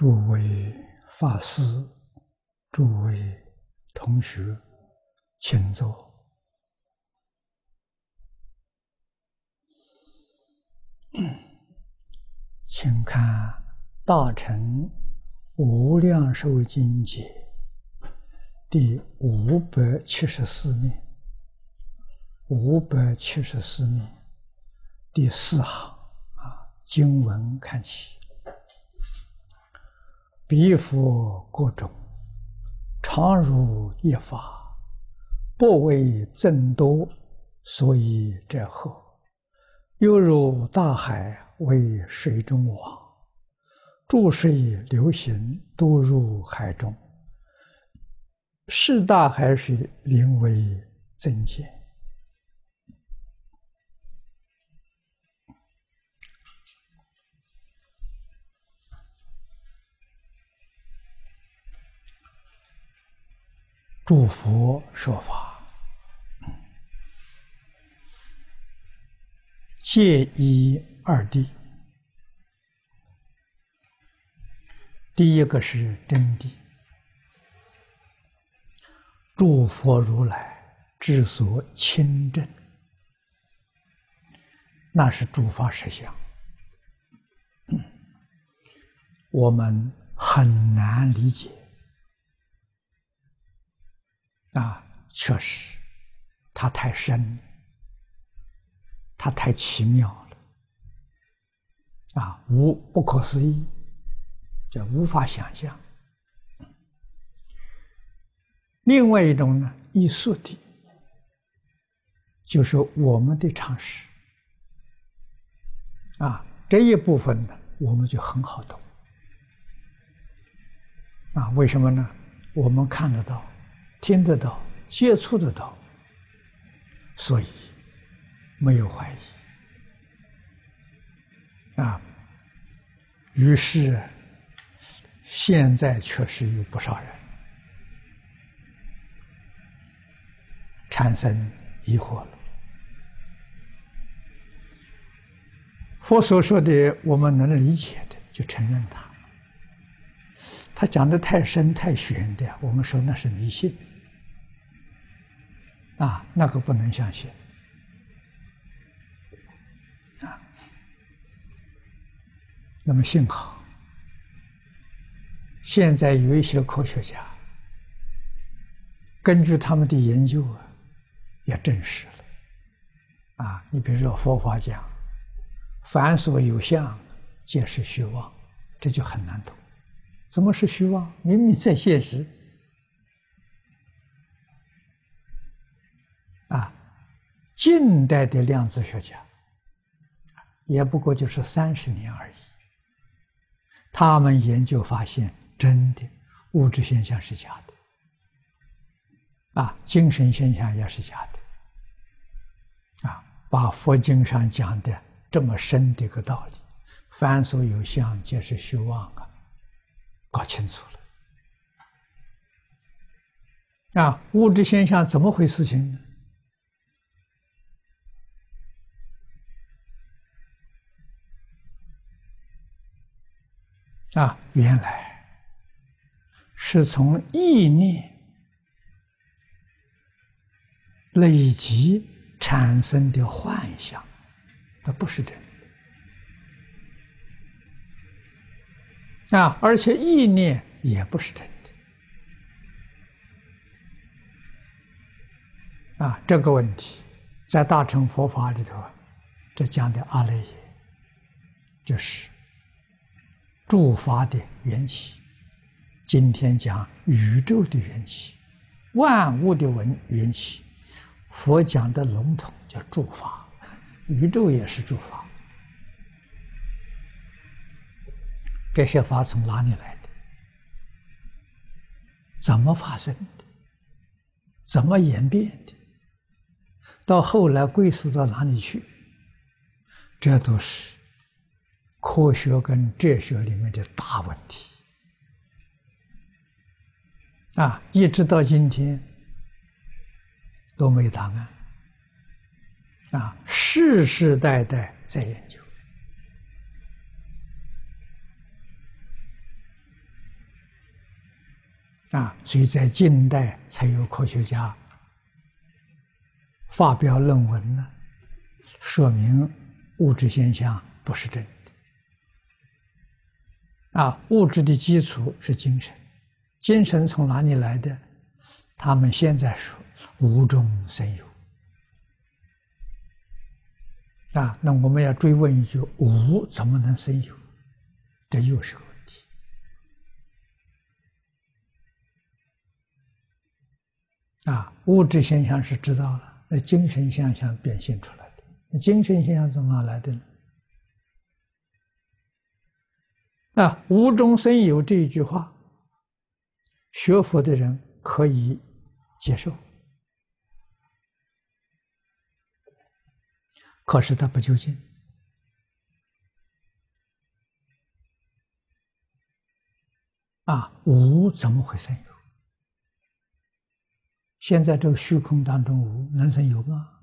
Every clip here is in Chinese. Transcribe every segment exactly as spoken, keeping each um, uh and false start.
诸位法师、诸位同学，请坐。请看《大乘无量寿经解》第五百七十四面，五百七十四面第四行啊，经文看起。彼佛各种常如一法，不为增多，所以者何？犹如大海为水中网，诸水流行，都入海中。是大海水名为增减。诸佛说法，戒依二谛。第一个是真谛，诸佛如来之所亲证，那是诸法实相，我们很难理解。啊，确实，它太深了，它太奇妙了，啊，无不可思议，叫无法想象。另外一种呢，艺术的，就是我们的常识，啊，这一部分呢，我们就很好懂。啊，为什么呢？我们看得到。听得到，接触得到，所以没有怀疑啊。于是现在确实有不少人产生疑惑了。佛所说的我们能理解的，就承认他；他讲的太深太玄的，我们说那是迷信。啊，那个不能相信啊。那么幸好，现在有一些科学家根据他们的研究啊，也证实了啊。你比如说佛法讲，凡所有相，皆是虚妄，这就很难懂。怎么是虚妄？明明在现实。啊，近代的量子学家也不过就是三十年而已，他们研究发现，真的物质现象是假的，啊，精神现象也是假的，啊，把佛经上讲的这么深的一个道理，凡所有相，皆是虚妄啊，搞清楚了。啊，物质现象怎么回事情呢？啊，原来是从意念累积产生的幻象，它不是真的。啊，而且意念也不是真的。啊，这个问题在大乘佛法里头，这讲的阿赖耶，就是诸法的缘起。今天讲宇宙的缘起，万物的缘缘起。佛讲的笼统叫诸法，宇宙也是诸法。这些法从哪里来的？怎么发生的？怎么演变的？到后来归属到哪里去？这都是科学跟哲学里面的大问题啊！一直到今天都没有答案啊！世世代代在研究啊，所以在近代才有科学家发表论文呢，说明物质现象不是真的。啊，物质的基础是精神，精神从哪里来的？他们现在说无中生有。啊，那我们要追问一句：无怎么能生有？这又是个问题。啊，物质现象是知道了，那精神现象表现出来的，那精神现象从哪来的呢？啊，无中生有这一句话，学佛的人可以接受，可是他不究竟。啊，无怎么会生有？现在这个虚空当中无能生有吗？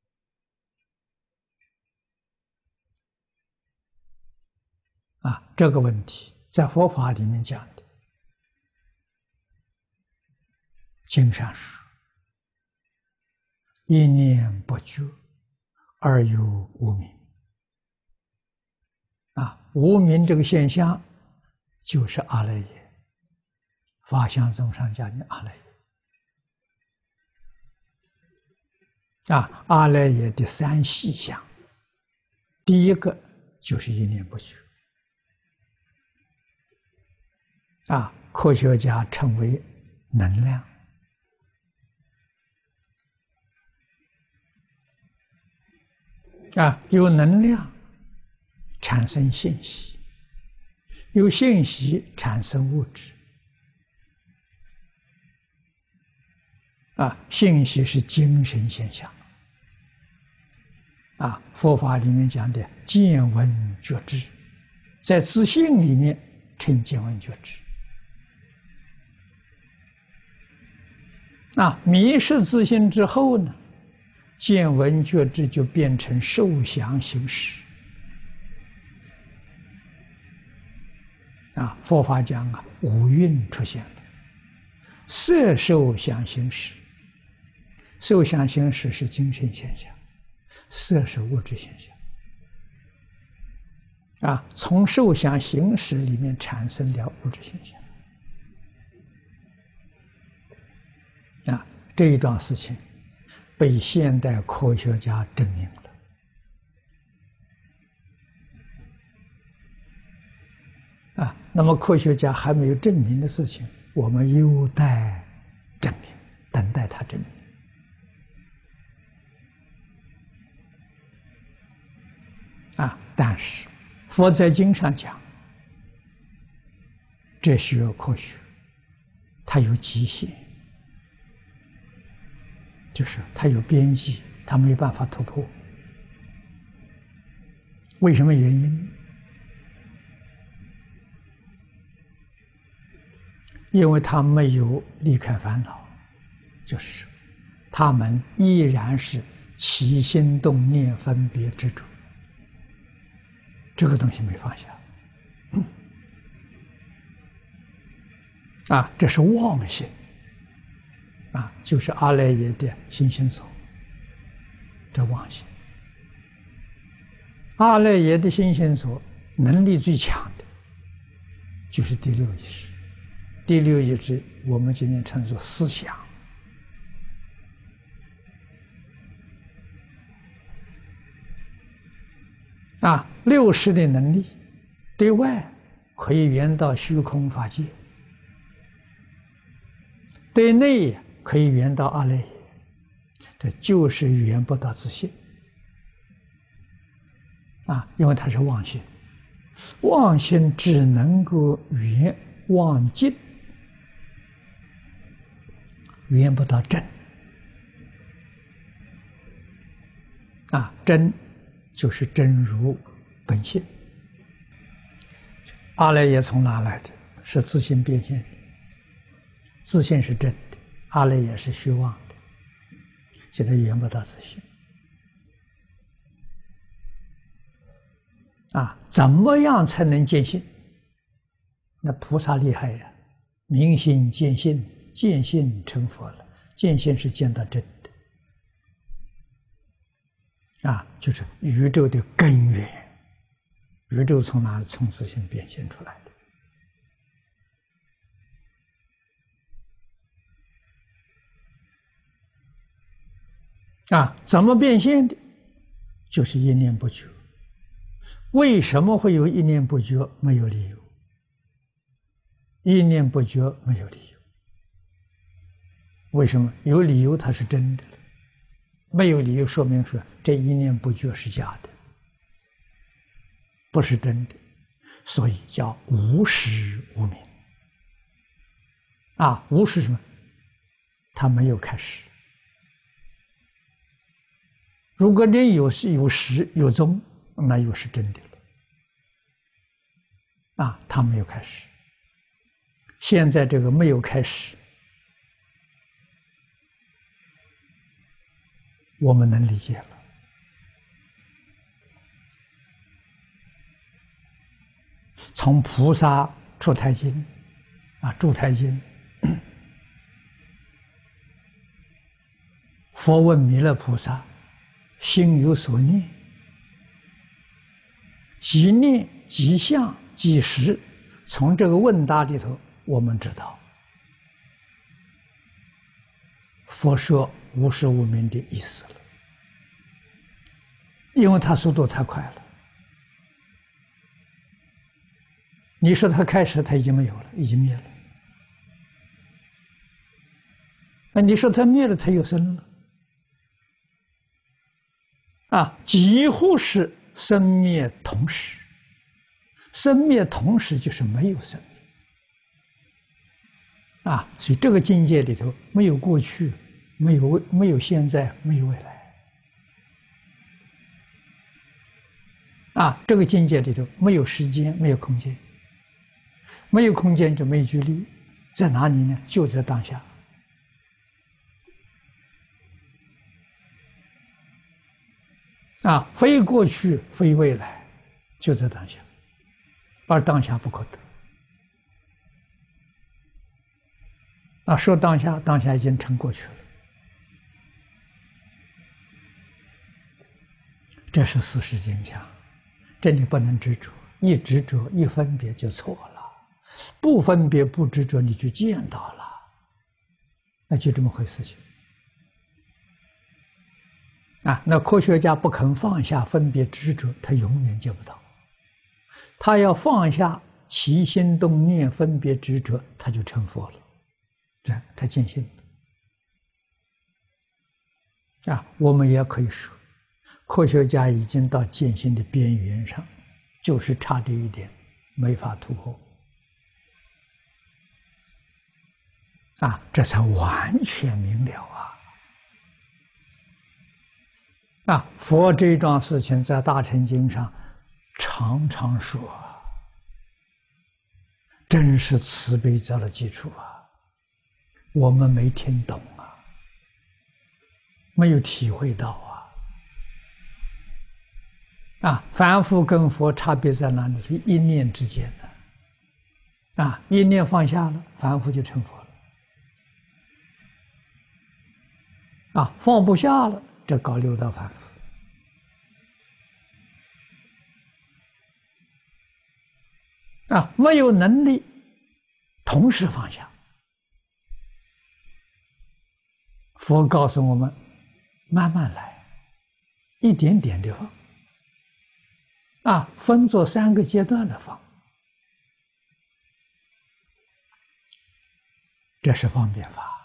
啊，这个问题在佛法里面讲的，经上说：一念不觉，而有无明。啊，无明这个现象就是阿赖耶，法相宗上讲的阿赖耶。啊，阿赖耶的三细相，第一个就是一念不觉。啊，科学家称为能量。啊，有能量产生信息，有信息产生物质。啊，信息是精神现象。啊，佛法里面讲的见闻觉知，在自信里面称见闻觉知。啊，迷失自信之后呢，见闻觉知就变成受想行识。啊，佛法讲啊，五蕴出现了，色受想行识。受想行识是精神现象，色是物质现象。啊，从受想行识里面产生了物质现象。啊，这一桩事情被现代科学家证明了。啊，那么科学家还没有证明的事情，我们有待证明，等待他证明。啊，但是佛在经上讲，哲学科学它有极限，就是它有边际，它没办法突破。为什么原因？因为它没有离开烦恼，就是他们依然是起心动念分别执着，这个东西没放下。嗯、啊，这是妄心。啊，就是阿赖耶的心心所，这妄心。阿赖耶的心心所能力最强的，就是第六意识。第六意识我们今天称作思想。啊，六识的能力，对外可以圆到虚空法界，对内可以圆到阿赖耶，这就是圆不到自性。啊，因为它是妄心，妄心只能够圆妄境，圆不到真。啊，真就是真如本性。阿赖耶从哪来的？是自性变现的。自性是真的，阿赖耶是虚妄的，现在圆不到自性。啊，怎么样才能见性？那菩萨厉害呀！ 明心见性，见性成佛了。见性是见到真的，啊，就是宇宙的根源。宇宙从哪？从自性变现出来的。啊，怎么变现的？就是一念不觉。为什么会有一念不觉？没有理由。一念不觉没有理由。为什么？有理由它是真的，没有理由说明说这一念不觉是假的，不是真的，所以叫无始无明。啊，无是什么？它没有开始。如果你有有始有终，那又是真的了。啊，它没有开始。现在这个没有开始，我们能理解了。从菩萨出胎经啊，住胎经，佛问弥勒菩萨：心有所念，即念即相即识。从这个问答里头，我们知道佛说无始无明的意思了，因为它速度太快了。你说它开始，它已经没有了，已经灭了。那你说它灭了，它又生了。啊，几乎是生灭同时。生灭同时就是没有生命。啊，所以这个境界里头没有过去，没有未，没有现在，没有未来。啊，这个境界里头没有时间，没有空间。没有空间就没有距离，在哪里呢？就在当下。啊，非过去，非未来，就在当下，而当下不可得。啊，说当下，当下已经成过去了。这是事实真相，这你不能执着，一执着一分别就错了。不分别不执着，你就见到了，那就这么回事情。啊，那科学家不肯放下分别执着，他永远见不到。他要放下起心动念分别执着，他就成佛了，这他见性了。啊，我们也可以说，科学家已经到见性的边缘上，就是差这一点，没法突破。啊，这才完全明了啊！啊，佛这桩事情在《大乘经》上常常说，真是慈悲做了基础啊！我们没听懂啊，没有体会到啊！啊，凡夫跟佛差别在哪里？是一念之间的。啊，一念放下了，凡夫就成佛了。啊，放不下了，这搞六道凡夫。啊，没有能力同时放下。佛告诉我们，慢慢来，一点点的放。啊，分作三个阶段的放，这是方便法。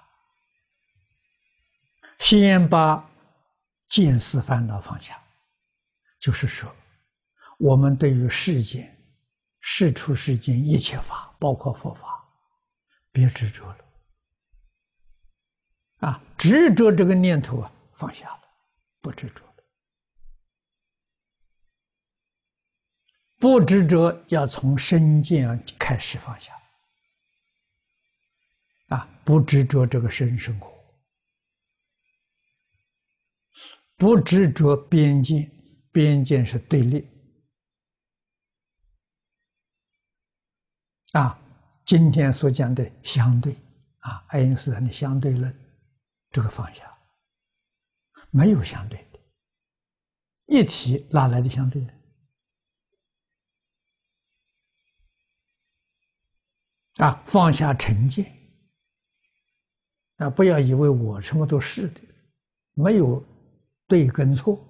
先把见思烦恼放下，就是说，我们对于世间、世出世间一切法，包括佛法，别执着了。啊，执着这个念头啊，放下了，不执着了。不执着要从身见开始放下。啊，不执着这个身生活。不执着边界，边界是对立。啊， 今天所讲的相对啊，爱因斯坦的相对论，这个放下，没有相对的，一体哪来的相对呢？啊，放下成见啊，不要以为我什么都是的，没有对跟错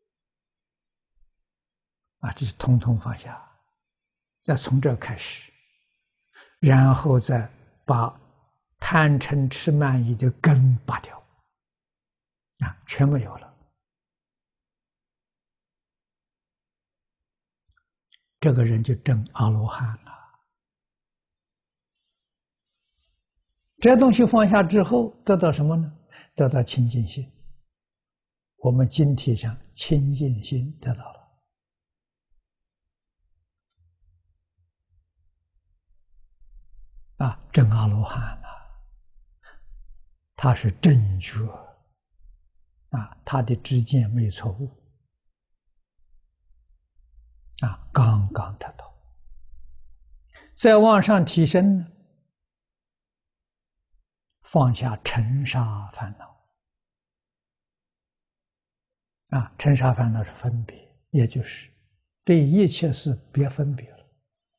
啊，这是通通放下，要从这开始，然后再把贪嗔痴慢疑的根拔掉啊，全没有了。这个人就证阿罗汉了。这东西放下之后，得到什么呢？得到清净心。我们今天上清净心得到了啊，证阿罗汉了。他是正觉啊，他的知见没有错误啊，刚刚得到。再往上提升呢，放下尘沙烦恼啊，尘沙烦恼是分别，也就是对一切事别分别了，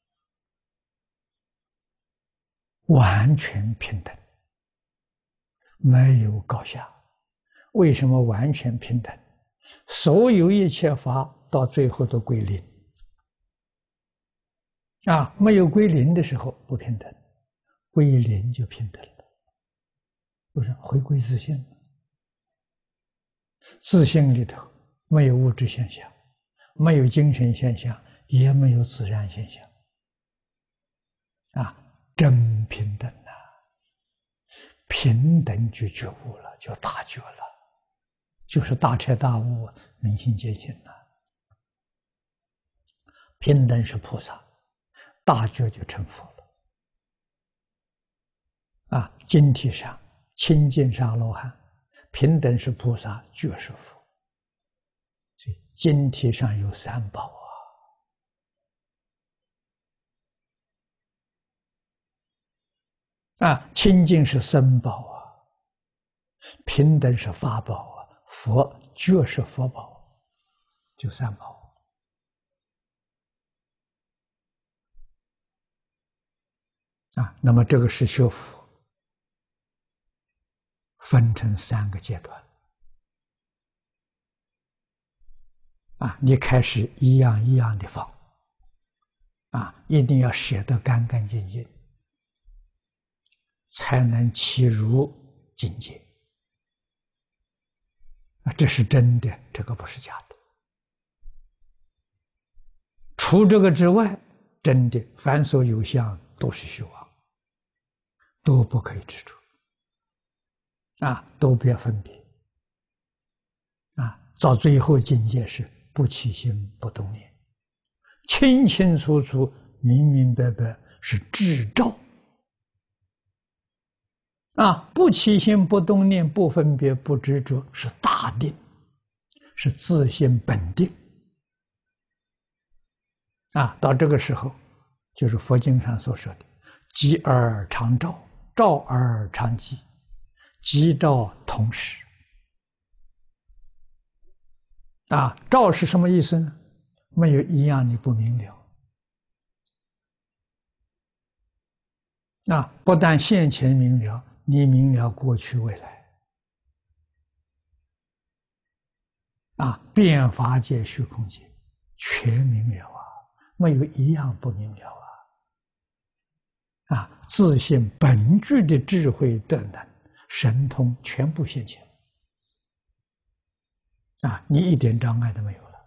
完全平等，没有高下。为什么完全平等？所有一切法到最后都归零啊，没有归零的时候不平等，归零就平等了，不是回归自性。自性里头没有物质现象，没有精神现象，也没有自然现象啊，真平等啊！平等就觉悟了，就大觉了，就是大彻大悟，明心见性了。平等是菩萨，大觉就成佛了啊！经体上清净是阿罗汉，平等是菩萨，觉是佛。所以经体上有三宝啊！啊，清净是僧宝啊，平等是法宝啊，佛觉是佛宝，就三宝啊。那么这个是学佛，分成三个阶段啊。你开始一样一样的放啊，一定要舍得干干净净，才能契入境界啊，这是真的，这个不是假的。除这个之外，真的凡所有相都是虚妄，都不可以执着啊，都不要分别啊。到最后境界是不起心不动念，清清楚楚、明明白白，是智照啊！不起心不动念，不分别不执着，是大定，是自性本定啊！到这个时候，就是佛经上所说的“寂而常照，照而常寂，寂照同时”啊！照是什么意思呢？没有一样你不明了啊！不但现前明了，你明了过去未来啊！变法界、虚空界全明了啊！没有一样不明了啊！啊！自性本具的智慧德能、神通全部现前啊！你一点障碍都没有了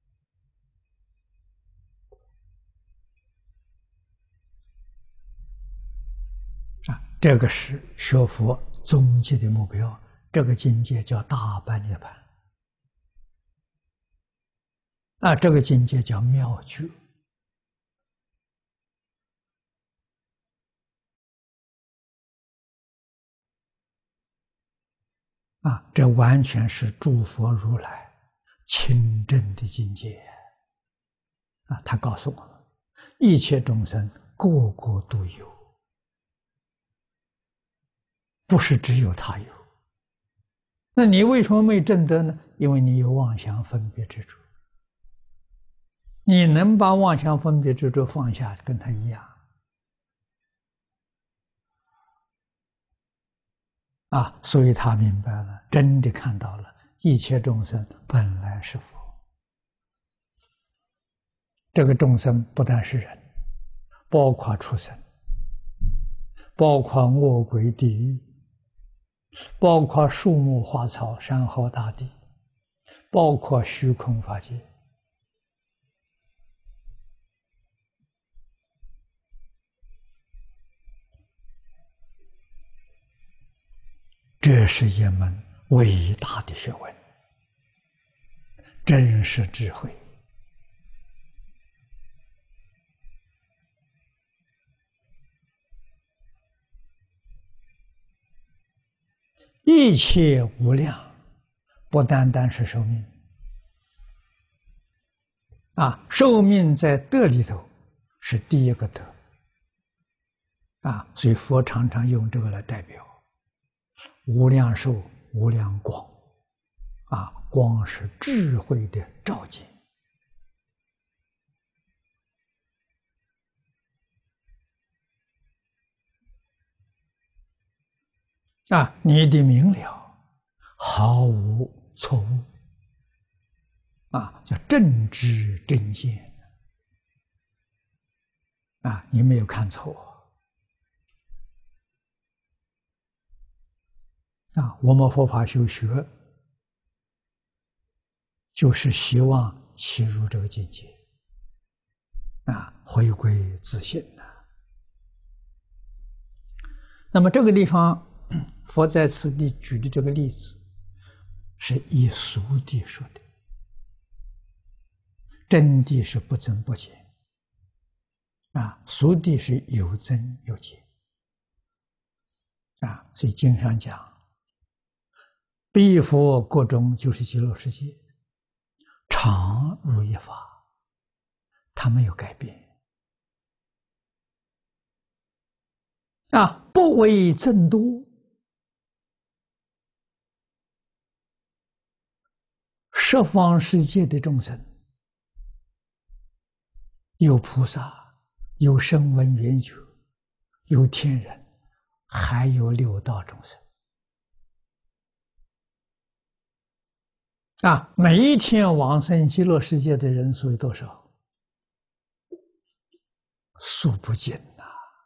啊！这个是学佛终极的目标，这个境界叫大般涅槃啊！这个境界叫妙觉啊！这完全是诸佛如来清正的境界啊！他告诉我们，一切众生个个都有不是只有他有。那你为什么没证得呢？因为你有妄想分别执着。你能把妄想分别执着放下，跟他一样啊！所以他明白了，真的看到了一切众生本来是佛。这个众生不但是人，包括畜生，包括恶鬼地狱，包括树木花草山河大地，包括虚空法界。这是一门伟大的学问，真是智慧。一切无量，不单单是寿命啊，寿命在德里头是第一个德啊，所以佛常常用这个来代表。无量寿，无量光，啊，光是智慧的照见。啊，你的明了，毫无错误，啊，叫正知正见，啊，你没有看错。啊，我们佛法修学，就是希望切入这个境界，啊，回归自性呐。那么这个地方，佛在此地举的这个例子，是以俗谛说的，真谛是不增不减，啊，俗谛是有增有减，啊，所以经上讲。彼佛国中就是极乐世界，常如一法，它没有改变啊，不为增多。十方世界的众生，有菩萨，有声闻缘觉，有天人，还有六道众生。啊，每一天往生极乐世界的人数有多少？数不尽呐！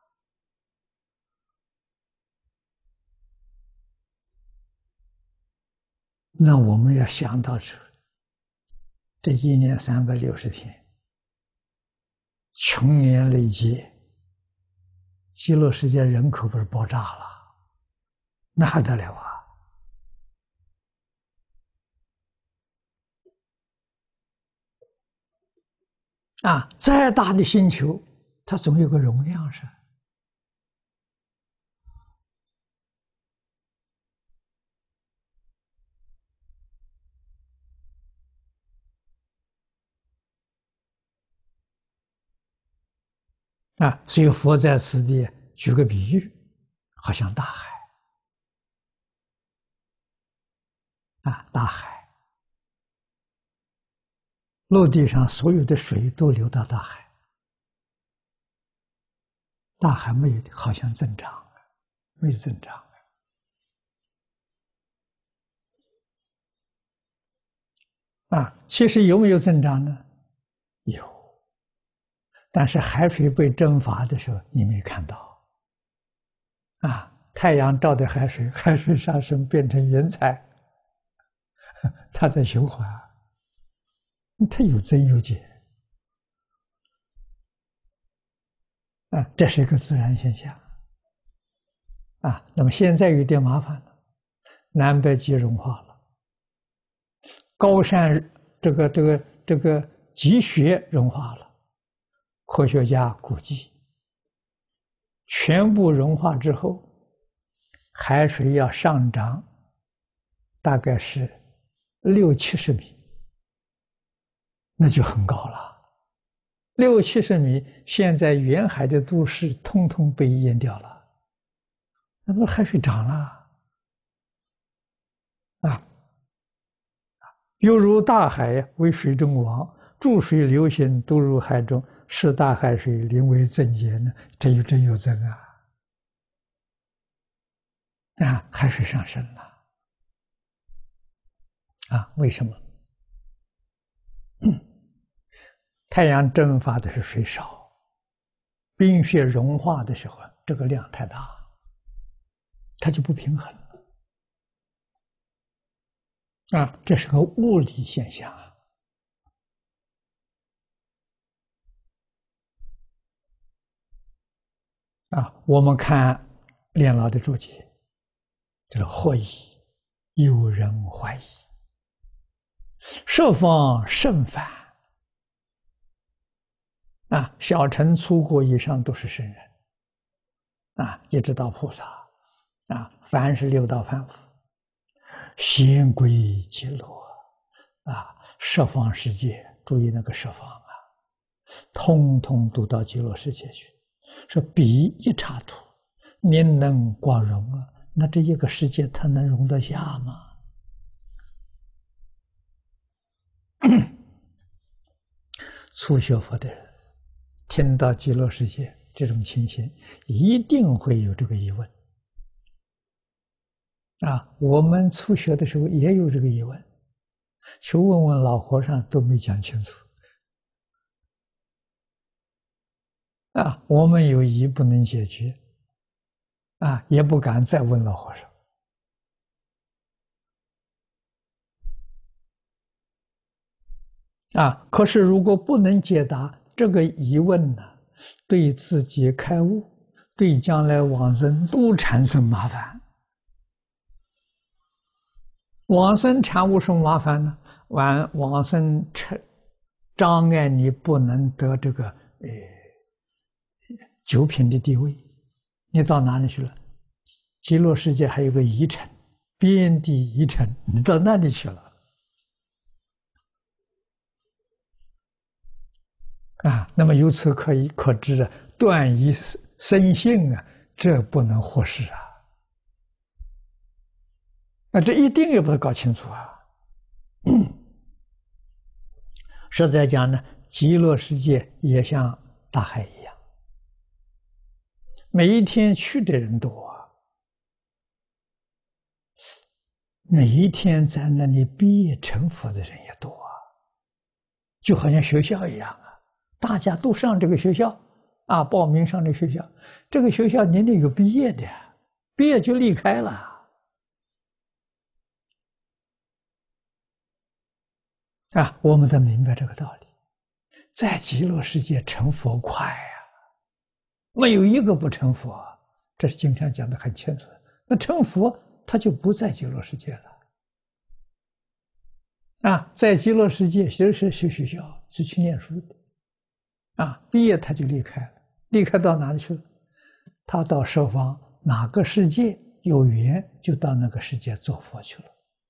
那我们要想到这，这一年三百六十天，穷年累劫，极乐世界人口不是爆炸了？那还得了啊！啊，再大的星球，它总有个容量是。啊，所以佛在此地举个比喻，好像大海。啊，大海，陆地上所有的水都流到大海。大海没有，好像增长，没有增长。啊，其实有没有增长呢？有，但是海水被蒸发的时候，你没看到。啊，太阳照的海水，海水上升变成云彩，它在循环，它有增有减。啊，这是一个自然现象。啊，那么现在有点麻烦了，南北极融化了，高山这个这个这个积雪融化了，科学家估计，全部融化之后，海水要上涨，大概是六七十米，那就很高了。六七十米，现在沿海的都市通通被淹掉了。 那不海水涨了啊！犹如大海为水中王，注水流行，都入海中，是大海水，临为增减呢？这有增有增啊！啊，海水上升了啊！为什么？太阳蒸发的是水少，冰雪融化的时候，这个量太大，它就不平衡了啊！这是个物理现象啊！啊，我们看练老的注解，这个或疑，有人怀疑，设方甚繁啊，小乘粗果以上都是圣人啊，一直到菩萨啊，凡是六道凡夫，先归极乐啊，十方世界，注意那个十方啊，通通都到极乐世界去。说彼一刹土，宁能广容啊？那这一个世界，它能容得下吗？初学佛的人听到极乐世界这种情形，一定会有这个疑问啊！我们初学的时候也有这个疑问，去问问老和尚都没讲清楚啊！我们有疑不能解决啊，也不敢再问老和尚啊。可是如果不能解答这个疑问呢，对自己开悟，对将来往生都产生麻烦。往生产物什么麻烦呢？往往生成障碍你不能得这个呃九品的地位，你到哪里去了？极乐世界还有个宜城，边地宜城，你到那里去了啊？那么由此可以可知啊，断疑生信啊，这不能忽视啊！啊，这一定要把它搞清楚啊！实在讲呢，极乐世界也像大海一样，每一天去的人多啊，每一天在那里毕业成佛的人也多啊，就好像学校一样啊，大家都上这个学校啊，报名上这个学校，这个学校年年有毕业的，毕业就离开了。啊，我们得明白这个道理，在极乐世界成佛快呀、啊，没有一个不成佛，这是经常讲的很清楚。那成佛他就不在极乐世界了，啊，在极乐世界其实是修学校，是去念书的，啊，毕业他就离开了，离开到哪里去了？他到十方哪个世界有缘，就到那个世界做佛去了。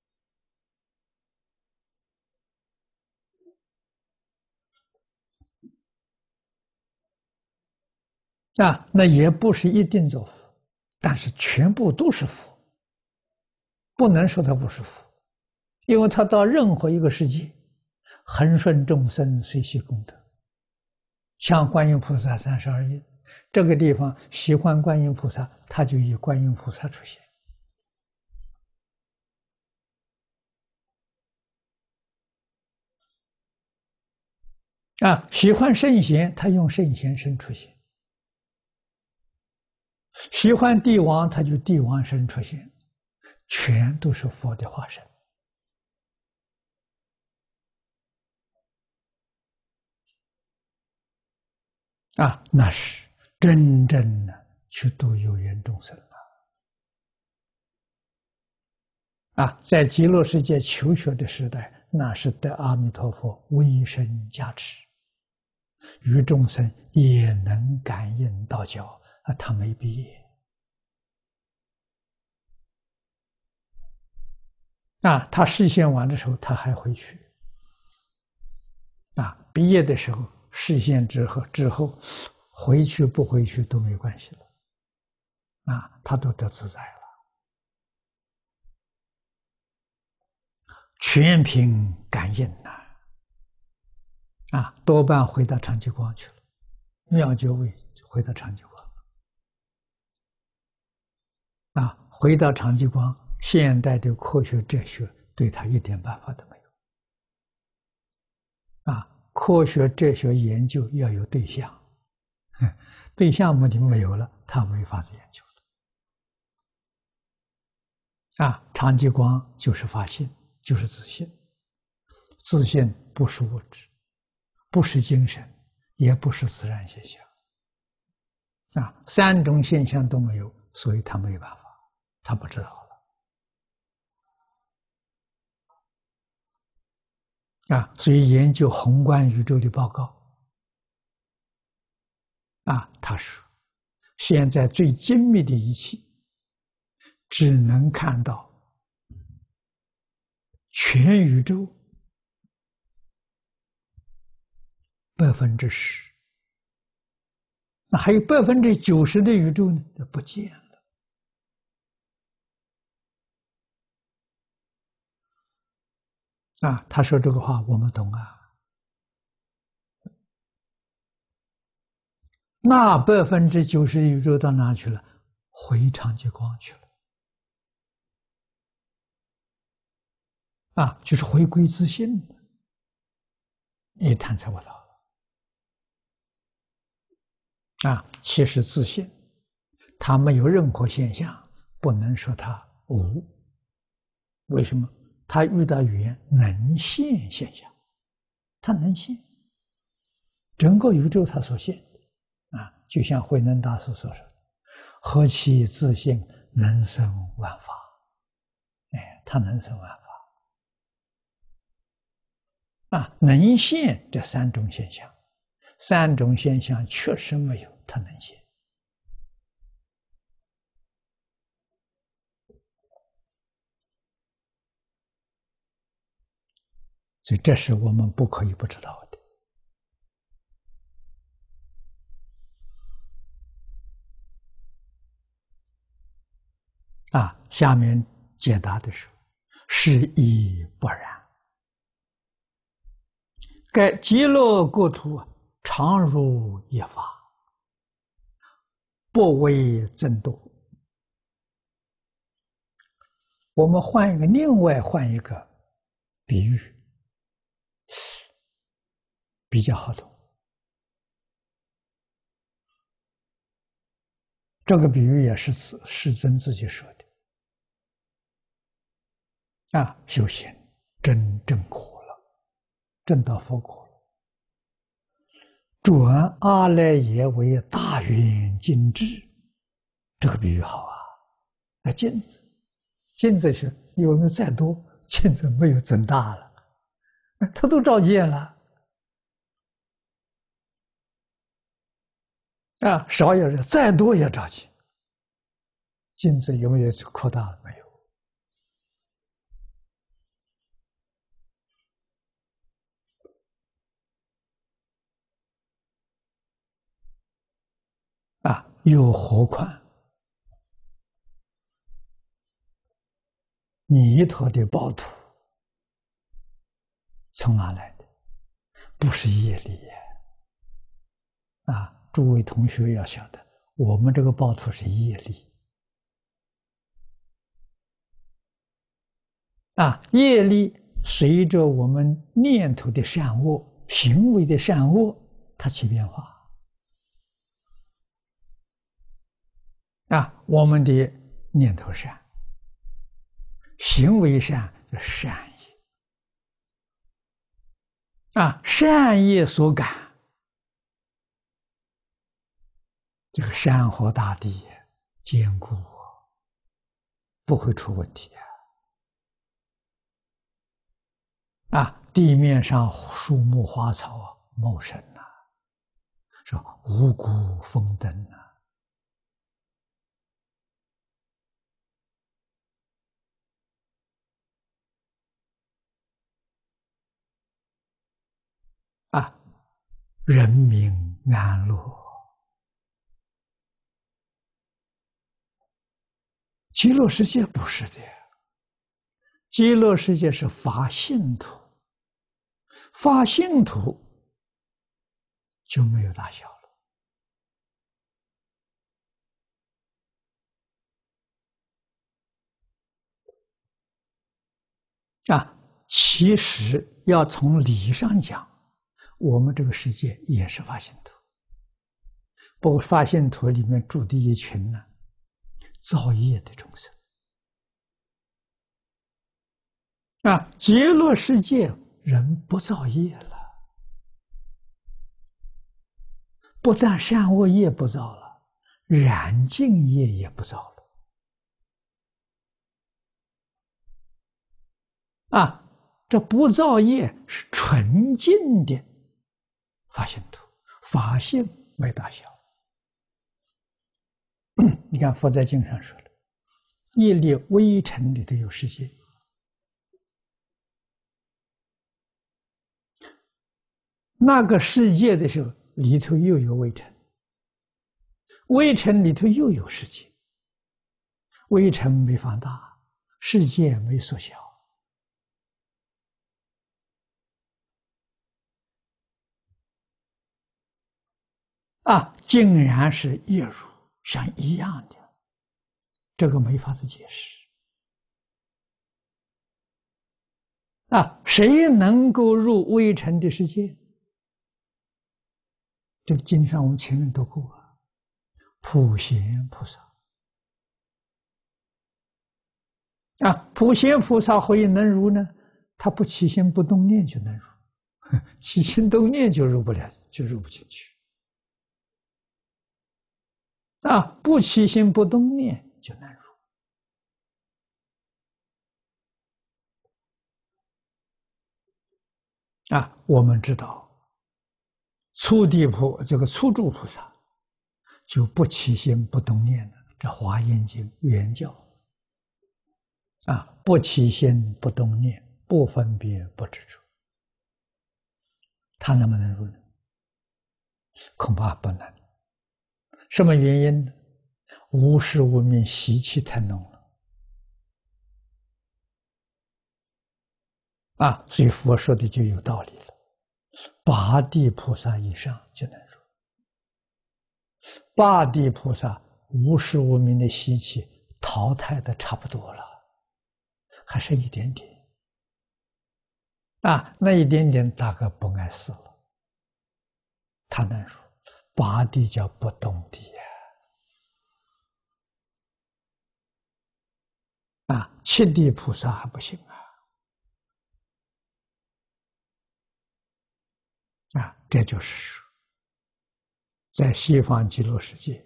啊，那也不是一定做佛，但是全部都是佛，不能说他不是佛，因为他到任何一个世界，恒顺众生，随喜功德。像观音菩萨三十二应，这个地方喜欢观音菩萨，他就以观音菩萨出现。啊，喜欢圣贤，他用圣贤身出现。喜欢帝王，他就帝王身出现，全都是佛的化身啊！那是真正的去度有缘众生了啊！在极乐世界求学的时代，那是得阿弥陀佛威神加持，与众生也能感应道交啊！他没毕业。啊，他视线完的时候，他还回去。啊，毕业的时候视线之后之后，回去不回去都没关系了。 啊，他都得自在了，全凭感应呐。啊，多半回到长寂光去了，妙觉位回到长寂光。啊，回到长寂光，现代的科学哲学对他一点办法都没有。啊，科学哲学研究要有对象，对象目的没有了，他没法子研究了。啊，长寂光就是法性，就是自性，自性不是物质，不是精神，也不是自然现象。啊，三种现象都没有，所以他没办法，他不知道了。啊，所以研究宏观宇宙的报告，啊，他说，现在最精密的仪器只能看到全宇宙百分之十，那还有百分之九十的宇宙呢，就不见了。啊，他说这个话我们懂啊。那百分之九十的宇宙到哪去了？回长寂光去了。啊，就是回归自信的，一探才悟道。啊，其实自信，它没有任何现象，不能说它无。为什么？它遇到语言能现现象，它能现，整个宇宙它所现的啊，就像慧能大师所说的：“何其自性，能生万法。”哎，它能生万法啊，能现这三种现象，三种现象确实没有，它能现。所以这是我们不可以不知道的。啊，下面解答的时候，是亦不然。该极乐国土常如一法，不为增多。我们换一个，另外换一个比喻，比较好懂。这个比喻也是师师尊自己说的。啊，修行真正苦了，证到佛果了，转阿赖耶为大圆镜智，这个比喻好啊。那镜子，镜子是有没有再多，镜子没有增大了，它都照见了。啊，少也是，再多也照见。镜子有没有扩大了？没有。啊，又何况弥陀的报土从哪来的？不是业力呀！啊，诸位同学要晓得，我们这个报土是业力。啊，业力随着我们念头的善恶、行为的善恶，它起变化。啊，我们的念头善，行为善叫善业。啊，善业所感，这个山河大地坚固，不会出问题啊！啊，地面上树木花草啊，茂盛呐，是五谷丰登呐。啊，人民安乐。 极乐世界不是的，极乐世界是发信土，发信土就没有大小了啊。其实要从理上讲，我们这个世界也是发信土，不过发信土里面住的一群呢，造业的众生啊。极乐世界人不造业了，不但善恶业不造了，染净业也不造了啊。这不造业是纯净的发信土，法性没大小。你看佛在经上说了，一粒微尘里头有世界，那个世界的时候里头又有微尘，微尘里头又有世界，微尘没放大，世界没缩小啊，竟然是一如像一样的，这个没法子解释啊！谁能够入微尘的世界？这个经上我们前面读过啊，普贤菩萨啊，普贤菩萨何以能入呢？他不起心不动念就能入，起心动念就入不了，就入不进去啊！不起心不动念就难入啊！我们知道，初地菩这个初住菩萨就不起心不动念了。这《华严经》原教啊，不起心不动念，不分别不执着，他能不能入呢？恐怕不能。什么原因呢？无始无明习气太浓了啊！所以佛说的就有道理了。八地菩萨以上就能入，八地菩萨无始无明的习气淘汰的差不多了，还剩一点点啊，那一点点大概不碍事了，他能入。八地叫不动地呀。啊，七地菩萨还不行啊！啊，这就是说，在西方极乐世界，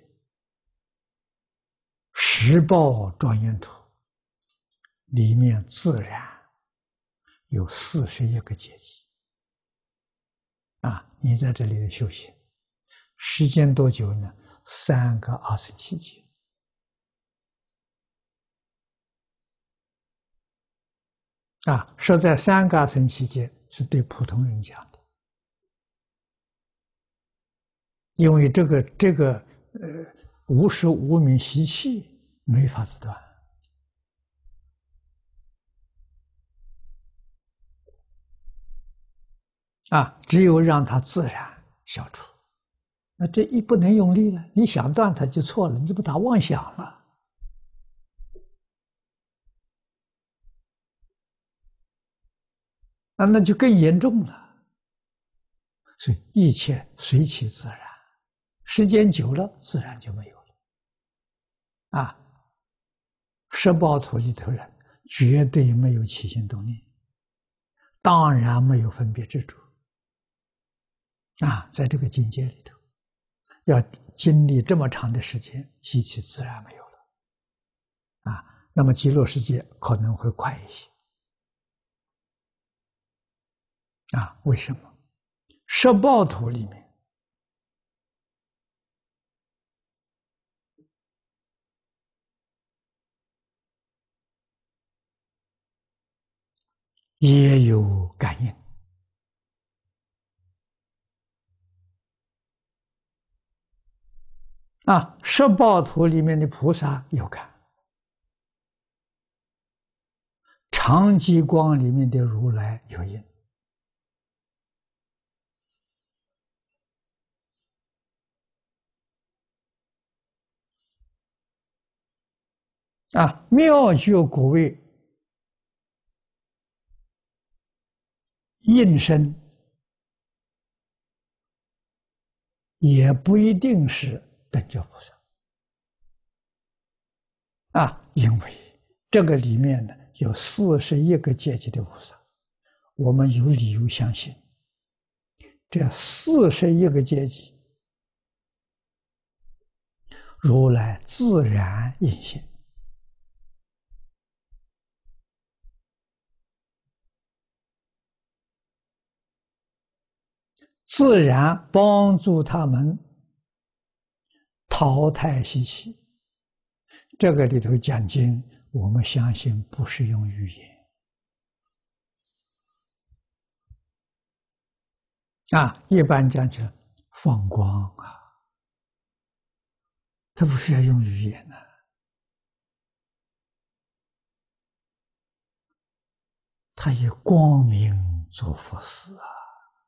十报庄严土里面自然有四十一个阶级。啊，你在这里修行，时间多久呢？三个二十七节。啊，说在三个二十七节是对普通人讲的。因为这个这个呃无始无明习气没法子断啊，只有让它自然消除。那这一不能用力了，你想断它就错了，你这不打妄想了啊，那就更严重了。所以一切随其自然，时间久了自然就没有了啊。十报土里头人绝对没有起心动念，当然没有分别执着啊。在这个境界里头，要经历这么长的时间，习气自然没有了啊。那么极乐世界可能会快一些啊？为什么？十报土里面也有感应啊。十报土里面的菩萨有感常寂光里面的如来有因。啊，妙觉果位应身，也不一定是等觉菩萨。啊，因为这个里面呢有四十一个阶级的菩萨，我们有理由相信，这四十一个阶级，如来自然应现，自然帮助他们淘汰习气。这个里头讲经，我们相信不是用语言啊，一般讲起来放光啊，它不需要用语言的、啊，它以光明做佛事啊。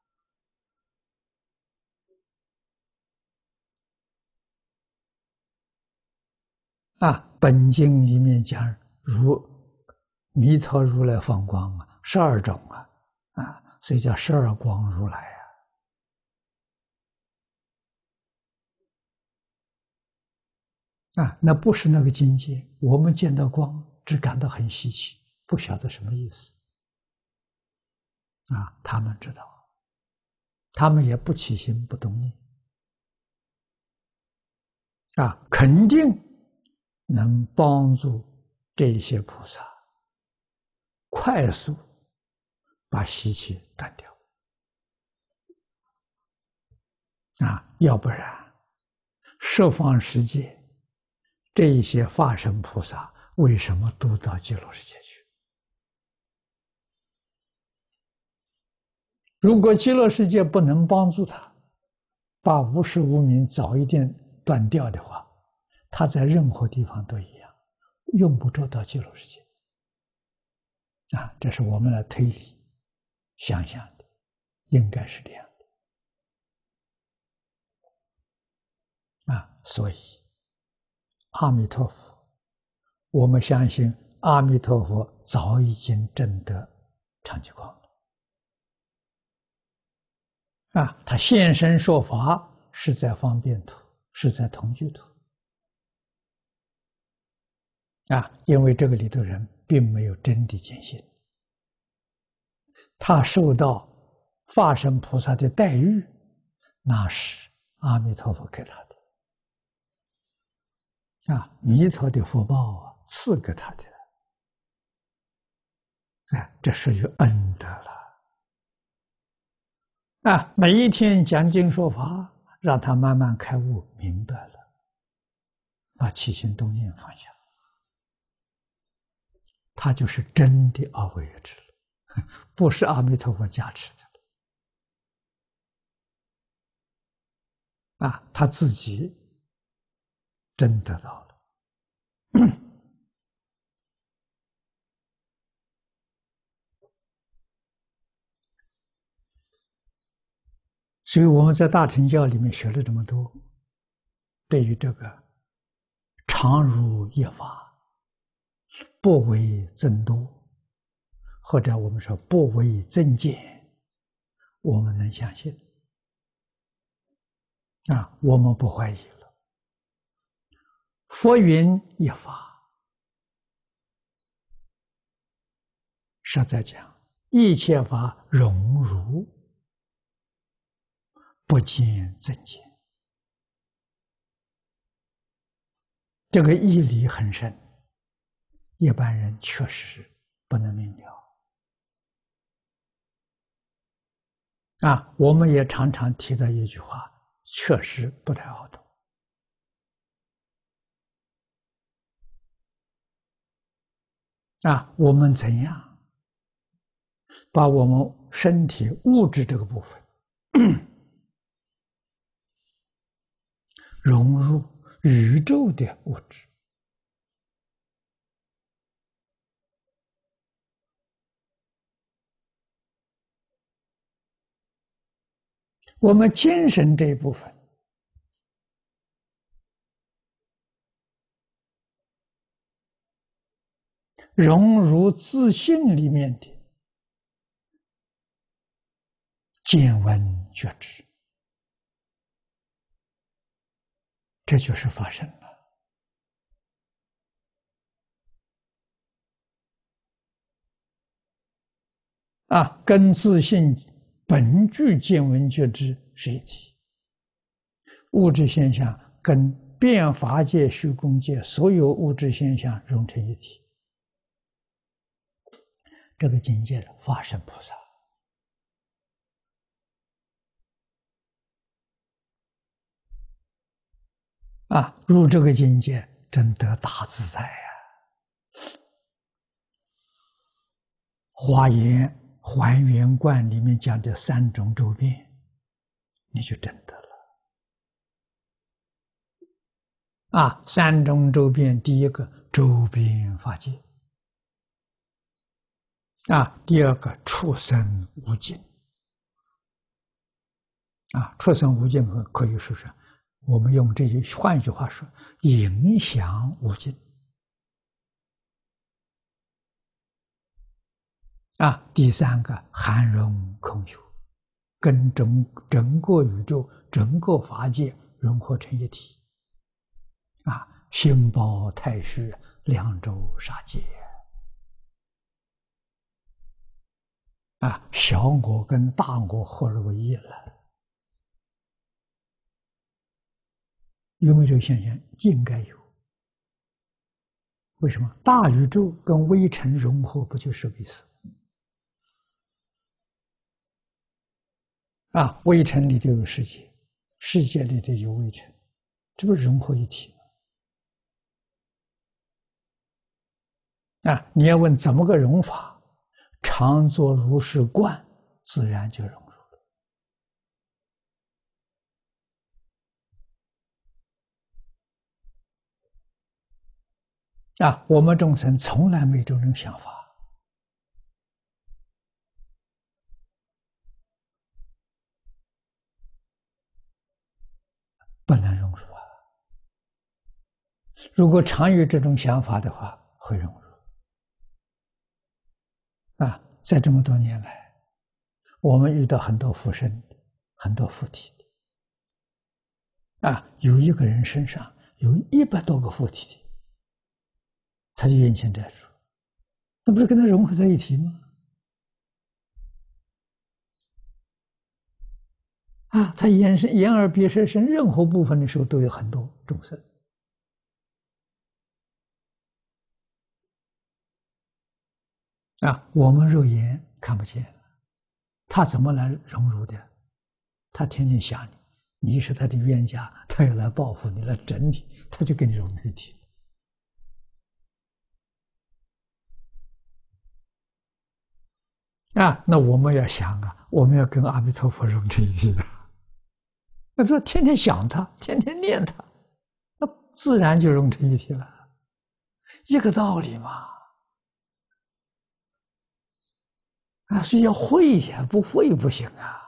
啊，本经里面讲如弥陀如来放光啊，十二种啊，啊，所以叫十二光如来啊。啊，那不是那个境界，我们见到光只感到很稀奇，不晓得什么意思。啊，他们知道，他们也不起心不动念，啊，肯定能帮助这些菩萨快速把习气断掉。啊，要不然十方世界这一些化身菩萨为什么都到极乐世界去？如果极乐世界不能帮助他把无始无明早一点断掉的话，他在任何地方都一样，用不着到极乐世界。啊，这是我们来推理想想的，应该是这样的。啊，所以阿弥陀佛，我们相信阿弥陀佛早已经证得常寂光了。啊，他现身说法是在方便土，是在同居土。啊，因为这个里头人并没有真的见性，他受到化身菩萨的待遇，那是阿弥陀佛给他的。啊，弥陀的福报啊，赐给他的。哎，这属于恩德了。啊，每一天讲经说法，让他慢慢开悟明白了，把起心动念放下，他就是真的阿惟越致了，不是阿弥陀佛加持的。啊，他自己真得到了。所以我们在大乘教里面学了这么多，对于这个常如业法，不为增多，或者我们说不为增减，我们能相信啊，我们不怀疑了。佛云一法，实在讲，一切法融入，不见增减。这个义理很深，一般人确实不能明了。啊，我们也常常提到一句话，确实不太好懂。啊，我们怎样把我们身体物质这个部分融入宇宙的物质？ 我们精神这一部分，融入自信里面的见闻觉知，这就是发生了。啊，跟自信本具见闻觉知是一体，物质现象跟变法界、虚空界所有物质现象融成一体，这个境界的法身菩萨。啊，入这个境界，真得大自在呀！华严还原观里面讲的三种周遍，你就真得了。啊，三种周遍，第一个周遍法界，啊，第二个畜生无尽，啊，畜生无尽可可以说是，我们用这句换一句话说，影响无尽。啊，第三个含容空有，跟整整个宇宙、整个法界融合成一体。啊，心包太虚，两周杀界。啊，小我跟大我合而为一了。有没有这个现象？应该有。为什么？大宇宙跟微尘融合，不就是个意思？啊，微尘里头有世界，世界里头有微尘，这不是融合一体吗？啊，你要问怎么个融法？常作如是观，自然就融入了。啊，我们众生从来没这种想法。不能融入啊！如果常有这种想法的话，会融入。啊，在这么多年来，我们遇到很多附身，很多附体的。啊，有一个人身上有一百多个附体的，他就冤亲债主，那不是跟他融合在一起吗？啊，他眼身、眼耳鼻舌身任何部分的时候，都有很多众生。啊，我们肉眼看不见，他怎么来融入的？他天天想你，你是他的冤家，他要来报复你，来整你，他就跟你融为一体。啊，那我们要想啊，我们要跟阿弥陀佛融成一体。那这天天想他，天天念他，那自然就融成一体了，一个道理嘛。啊，所以要会呀，不会不行啊。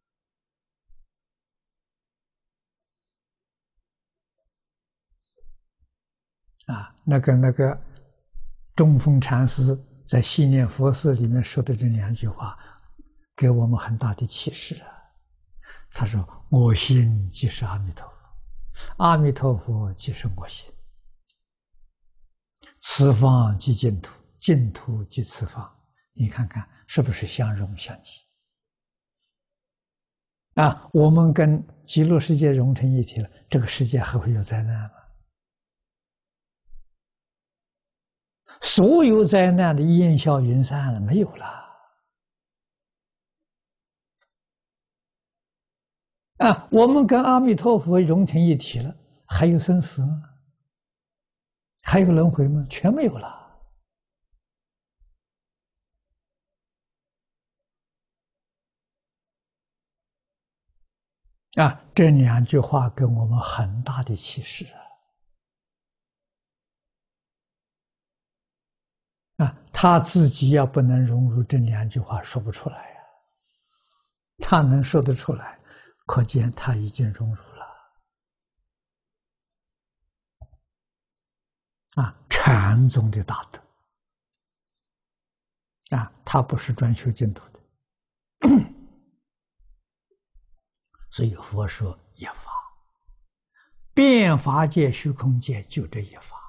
啊，那个那个中峰禅师在《西念佛事》里面说的这两句话，给我们很大的启示啊。他说：“我心即是阿弥陀佛，阿弥陀佛即是我心，此方即净土，净土即此方。”你看看是不是相融相济？啊，我们跟极乐世界融成一体了，这个世界还会有灾难吗？所有灾难的烟消云散了，没有了。啊，我们跟阿弥陀佛融成一体了，还有生死吗？还有轮回吗？全没有了。啊，这两句话给我们很大的启示啊！啊，他自己要不能融入这两句话，说不出来呀。他能说得出来， 可见他已经融入了啊禅宗的大德啊，他不是专修净土的，所以佛说一法，遍法界、虚空界就这一法。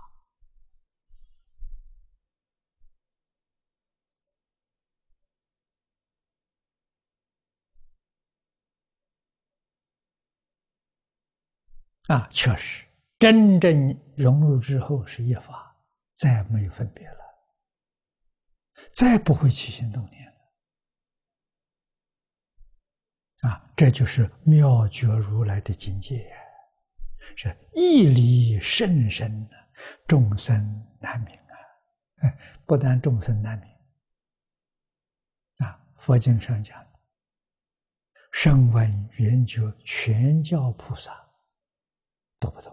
啊，确实，真正融入之后是一法，再没有分别了，再不会起心动念了。啊，这就是妙觉如来的境界呀，是义理甚深的，众生难明啊！哎，不但众生难明啊，佛经上讲的，声闻缘觉全教菩萨都不懂。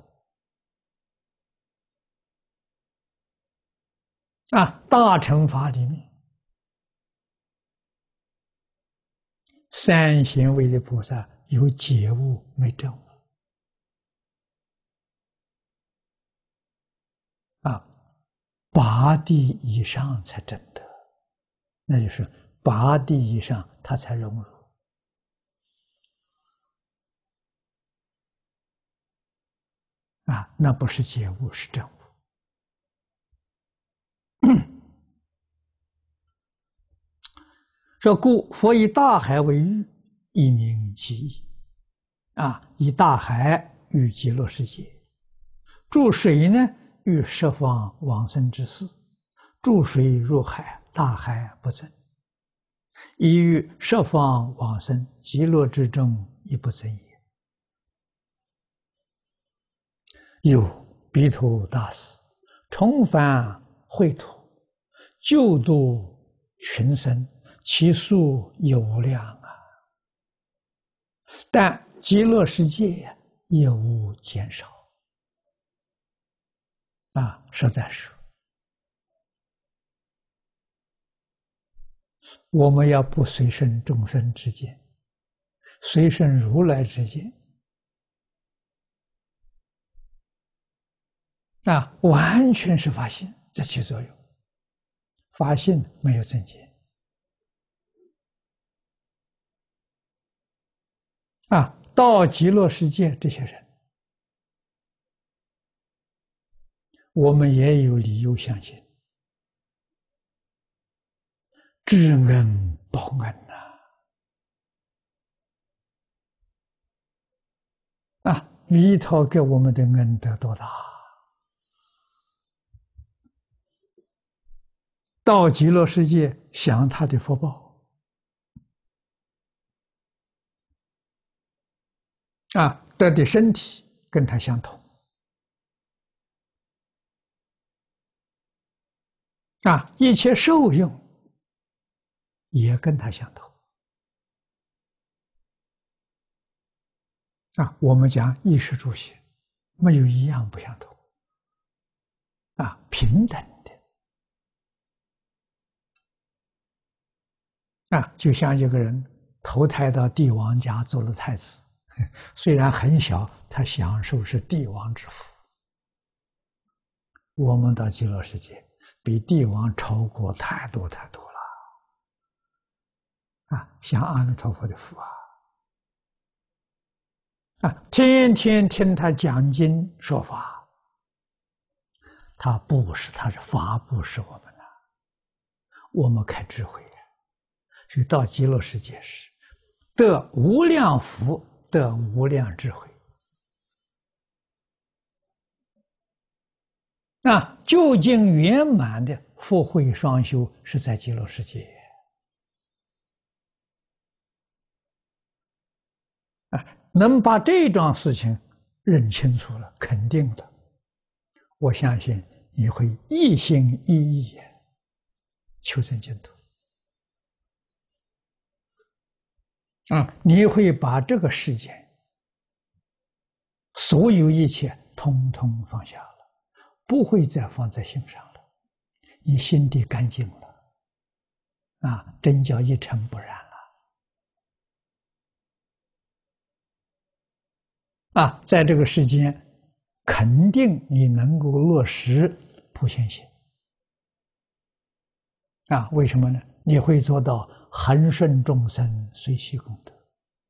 啊，大乘法里面，三贤位的菩萨有解悟没证悟。啊，八地以上才证得，那就是八地以上他才融入。啊，那不是解悟，是证悟。说故佛以大海为喻，一名其意。啊，以大海喻极乐世界，注水呢喻十方往生之事，注水入海，大海不增。以喻十方往生，极乐之中亦不增也。有彼土大师重返秽土，救度群生，其数有量啊！但极乐世界也无减少啊！实在说，我们要不随顺众生之见，随顺如来之见啊，完全是法性在起作用，法性没有增减啊。到极乐世界，这些人，我们也有理由相信，知恩报恩呐！啊，弥陀给我们的恩德多大！到极乐世界享他的福报啊，得的身体跟他相同啊，一切受用也跟他相同啊。我们讲衣食住行，没有一样不相同啊，平等的啊。就像一个人投胎到帝王家做了太子，虽然很小，他享受是帝王之福。我们到极乐世界，比帝王超过太多太多了啊！享阿弥陀佛的福啊！啊，天天听他讲经说法，他布施，他是法布施我们的，我们开智慧了，所以到极乐世界时，得无量福，得无量智慧。啊，究竟圆满的福慧双修是在极乐世界啊，能把这桩事情认清楚了，肯定了，我相信你会一心一意求生净土啊，你会把这个世间所有一切通通放下了，不会再放在心上了，你心地干净了啊，真叫一尘不染了啊，在这个世间，肯定你能够落实普贤行啊？为什么呢？你会做到恒顺众生，随喜功德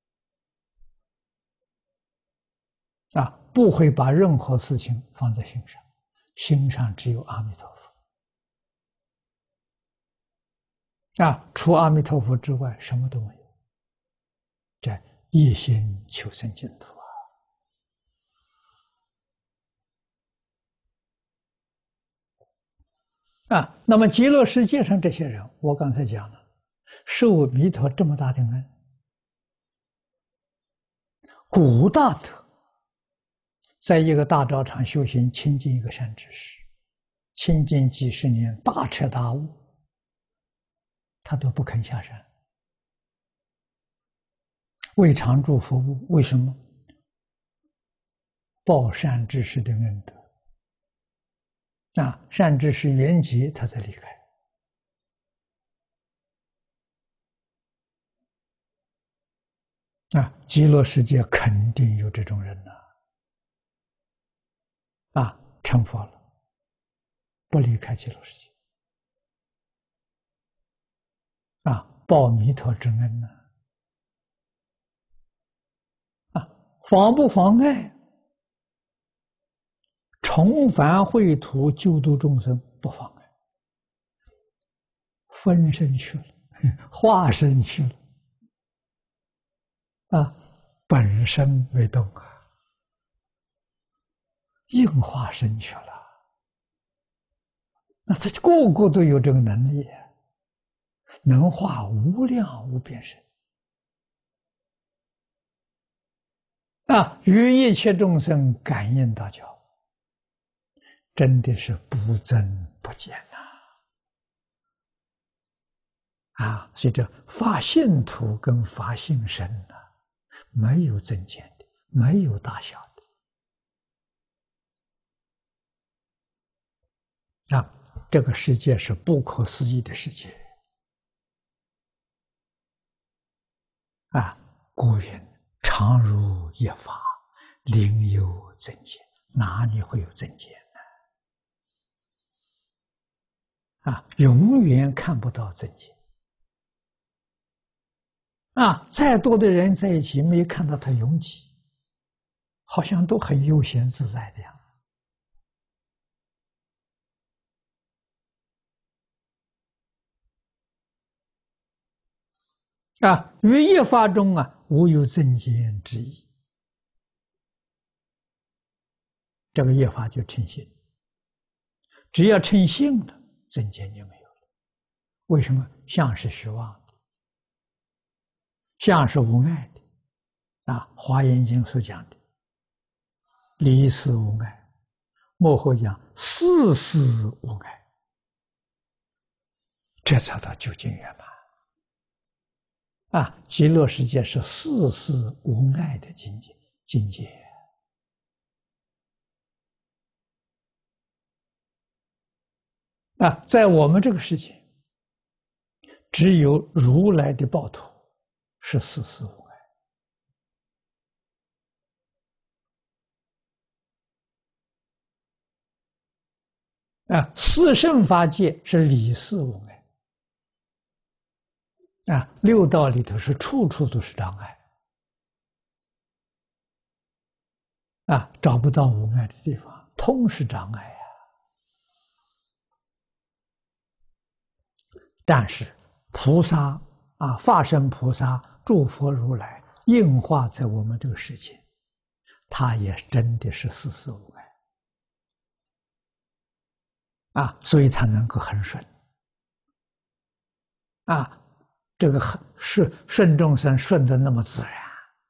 啊，不会把任何事情放在心上，心上只有阿弥陀佛啊，除阿弥陀佛之外，什么都没有。这一心求生净土啊！啊，那么极乐世界上这些人，我刚才讲了，受弥陀这么大的恩，古大德在一个大道场修行，亲近一个善知识，亲近几十年，大彻大悟，他都不肯下山，为常住服务。为什么？报善知识的恩德。啊，善知识圆寂，他才离开。啊，极乐世界肯定有这种人呐！啊，成佛了，不离开极乐世界。啊，报弥陀之恩呢？啊，妨不妨碍？重返秽土，救度众生，不妨碍。分身去了，化身去了。啊，本身未动啊，应化身去了。那他个个都有这个能力，能化无量无边身啊，与一切众生感应道交，真的是不增不减呐！啊，所以这发现土跟发性身呐、啊，没有增减的，没有大小的啊！这个世界是不可思议的世界啊！古云：“常如一法，另有增减。”哪里会有增减呢？啊，永远看不到增减。啊，再多的人在一起，没有看到他拥挤，好像都很悠闲自在的样子。啊，于一法中啊，无有增减之意。这个业法就成性，只要成性了，增减就没有了。为什么？相是虚妄的，相是无碍的。啊，《华严经》所讲的“离事无碍”，幕后讲“事事无碍”，这才到究竟圆满。啊，极乐世界是事事无碍的境界，境界。啊，在我们这个世界，只有如来的报土是事事无碍。啊，四圣法界是理事无碍。啊，六道里头是处处都是障碍。啊，找不到无碍的地方，通是障碍呀。但是菩萨啊，法身菩萨、诸佛如来应化在我们这个世界，他也真的是事事无碍啊，所以他能够很顺啊，这个很顺顺众生顺的那么自然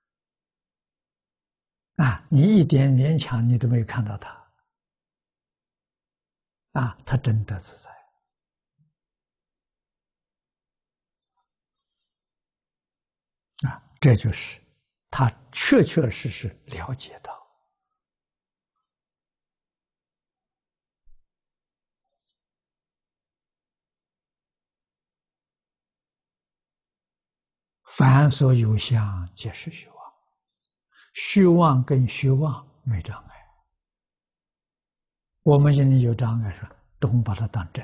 啊，你一点勉强你都没有看到他啊，他真的自在。啊，这就是他确确实实了解到，凡所有相，皆是虚妄。 虚妄跟虚妄没障碍。我们心里有障碍，说都把它当真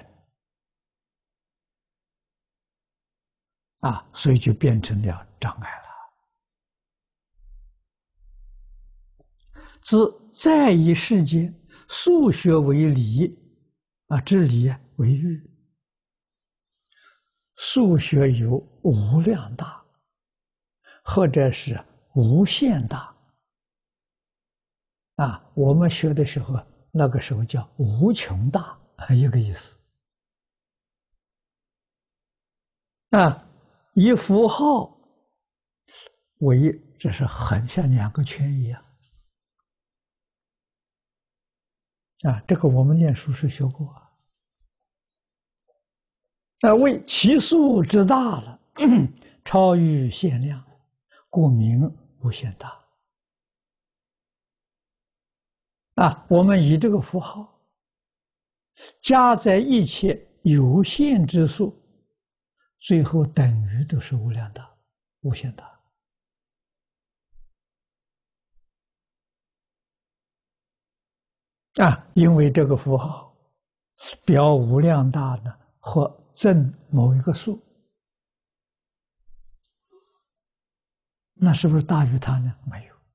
啊，所以就变成了障碍了。自在以世间数学为理啊，之理为欲。数学有无量大，或者是无限大啊。我们学的时候，那个时候叫无穷大，一个意思啊。以符号为，这是很像两个圈一样啊。这个我们念书时学过啊。为其数之大了，超于限量，故名无限大啊。我们以这个符号加在一切有限之数，最后等于都是无量大、无限大啊。因为这个符号表无量大呢，或证某一个数，那是不是大于它呢？没有，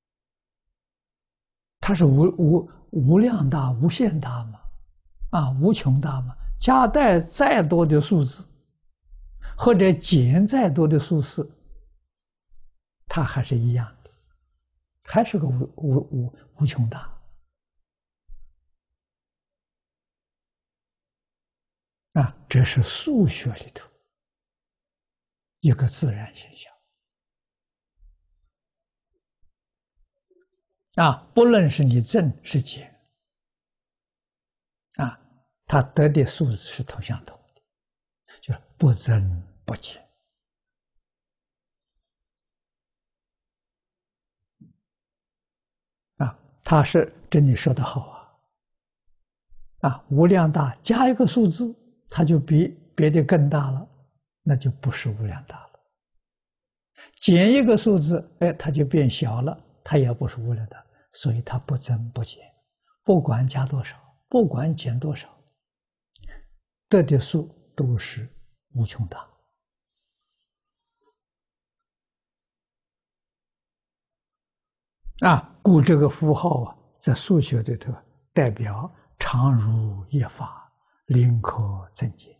它是无无无量大、无限大嘛，啊，无穷大嘛。加带再多的数字，或者减再多的数字，它还是一样的，还是个无无无无穷大啊。这是数学里头一个自然现象啊。不论是你增是减啊，它得的数字是同相同的，就是不增不减啊。他是真的说得好啊啊！无量大加一个数字，它就比别的更大了，那就不是无量大了。减一个数字，哎，它就变小了，它也不是无量大，所以它不增不减，不管加多少，不管减多少，得的数都是无穷大啊。故这个符号啊，在数学里头代表常如一法，临可增减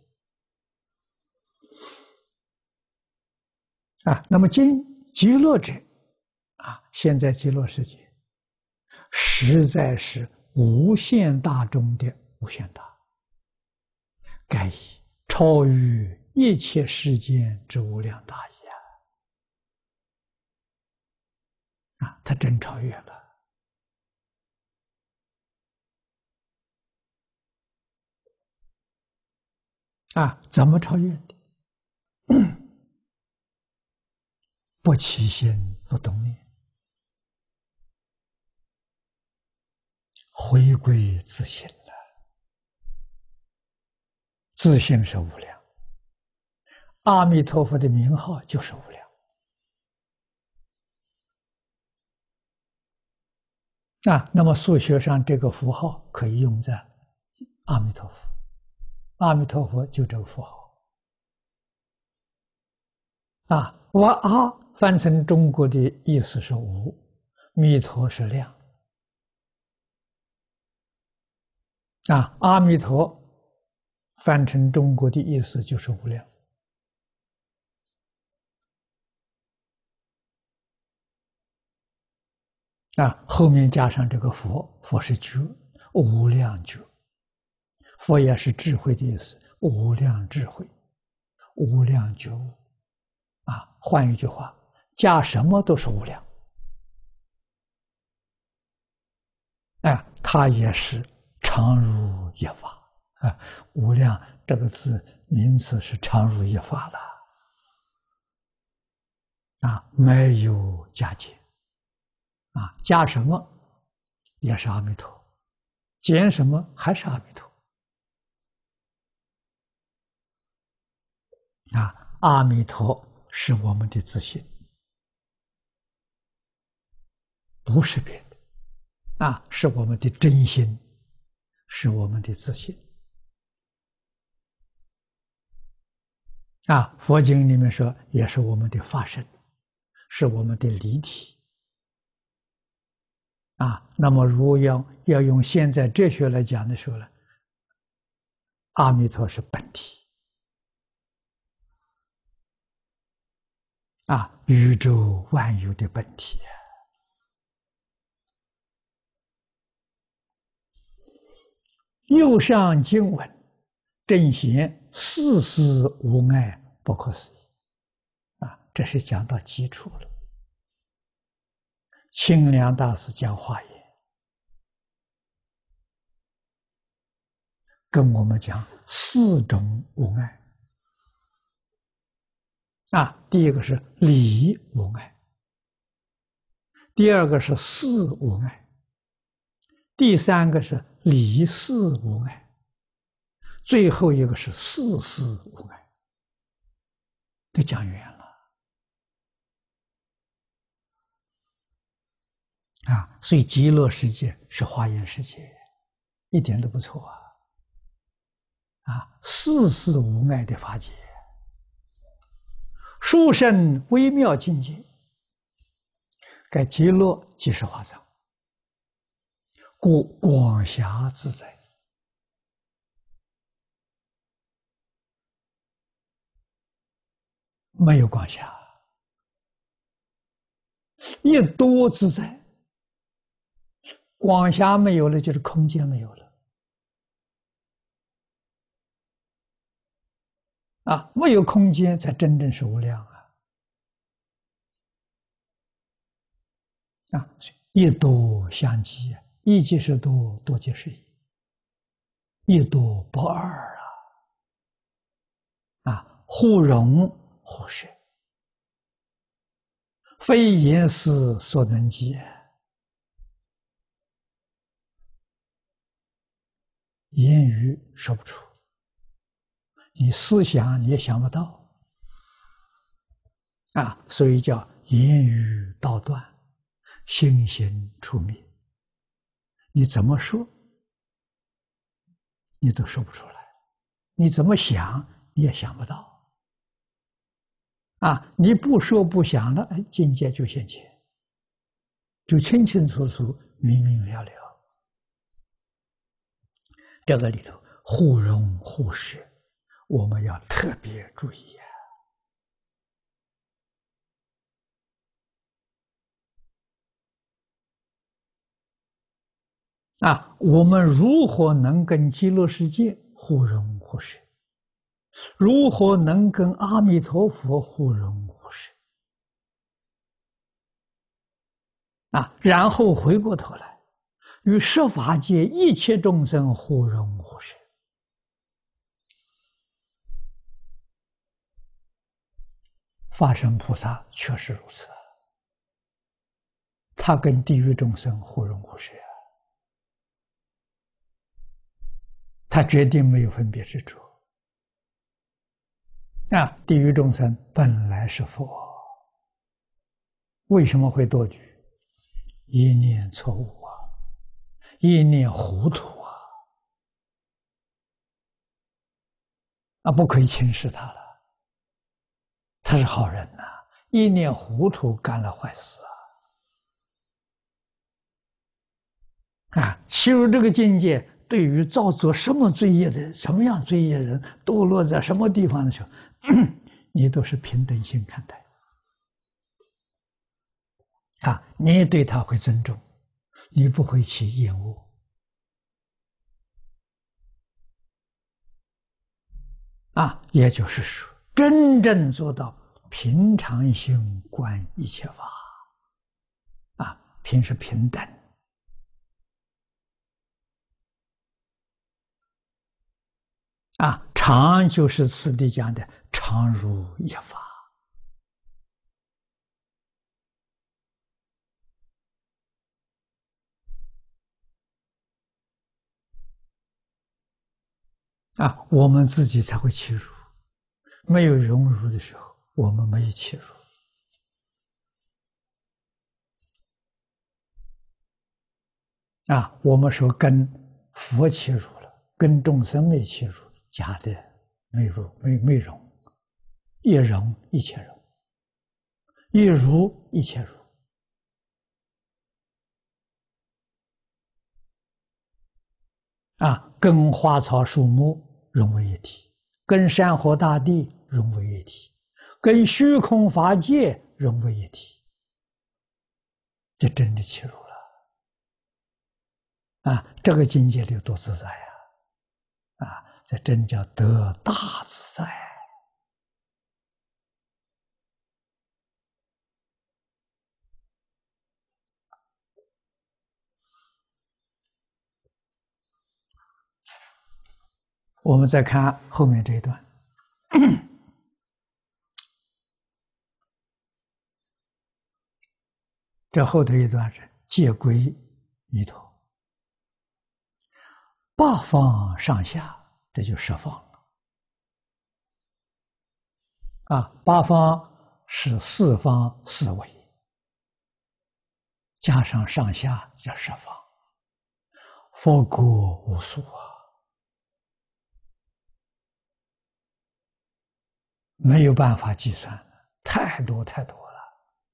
啊。那么今极乐者啊，现在极乐世界实在是无限大中的无限大，盖以超于一切世间之无量大也啊！他真超越了啊！怎么超越的？不起心不动念，回归自性了。自性是无量，阿弥陀佛的名号就是无量啊。那么数学上这个符号可以用在阿弥陀佛，阿弥陀佛就这个符号啊。我阿翻成中国的意思是无，弥陀是量啊。阿弥陀翻成中国的意思就是无量啊。后面加上这个佛，佛是觉，无量觉，佛也是智慧的意思，无量智慧，无量觉悟啊。换一句话，加什么都是无量，哎，它也是常如一法啊。无量这个字名词是常如一法了啊，没有加减啊。加什么也是阿弥陀，减什么还是阿弥陀啊。阿弥陀是我们的自信不是别的，啊，是我们的真心，是我们的自信。啊，佛经里面说，也是我们的法身，是我们的离体。啊，那么如果要要用现在哲学来讲的时候呢，阿弥陀是本体。啊，宇宙万有的本体。右上经文，正显事事无碍，不可思议。啊，这是讲到基础了。清凉大师讲华严，跟我们讲四种无碍。啊，第一个是理无碍，第二个是事无碍，第三个是理事无碍，最后一个是事事无碍。都讲远了。啊，所以极乐世界是华严世界，一点都不错啊！啊，事事无碍的法界，殊胜微妙境界，该极乐即是华藏，故广狭自在。没有广狭，一多自在。广狭没有了，就是空间没有了。啊，没有空间才真正是无量啊！啊，一多相即，一即是多，多即是一，一多不二啊！啊，互融互摄，非言辞所能及。言语说不出，你思想你也想不到啊，所以叫言语道断，心行出灭。你怎么说，你都说不出来；你怎么想，你也想不到。啊，你不说不想了，哎，境界就现前，就清清楚楚、明明了了。这个里头互融互摄，我们要特别注意啊！啊，我们如何能跟极乐世界互融互摄？如何能跟阿弥陀佛互融互摄？啊，然后回过头来，与十法界一切众生互融互摄。法身菩萨确实如此，他跟地狱众生互融互摄，他决定没有分别执着。啊，地狱众生本来是佛，为什么会堕举？一念错误啊，一念糊涂啊，啊，不可以轻视他了。他是好人呐、啊，一念糊涂干了坏事啊！啊，其实这个境界，对于造作什么罪业的、什么样罪业的人，堕落在什么地方的时候，你都是平等心看待。啊，你也对他会尊重，你不会起厌恶。啊，也就是说，真正做到平常心观一切法。啊，平是平等。啊，常就是此地讲的常如一法。啊，我们自己才会欺辱，没有荣辱的时候，我们没有欺辱。 啊，我们说跟佛契入了，跟众生没契入，假的没入，没没融，一融一切融，一如一切如。啊，跟花草树木融为一体，跟山河大地融为一体，跟虚空法界融为一体，这真的契入了。啊，这个境界里多自在呀！啊，这真叫得大自在。我们再看后面这一段，这后头一段是戒归弥陀，八方上下，这就十方了。啊，八方是四方四维，加上上下叫十方，佛国无数啊。没有办法计算，太多太多了。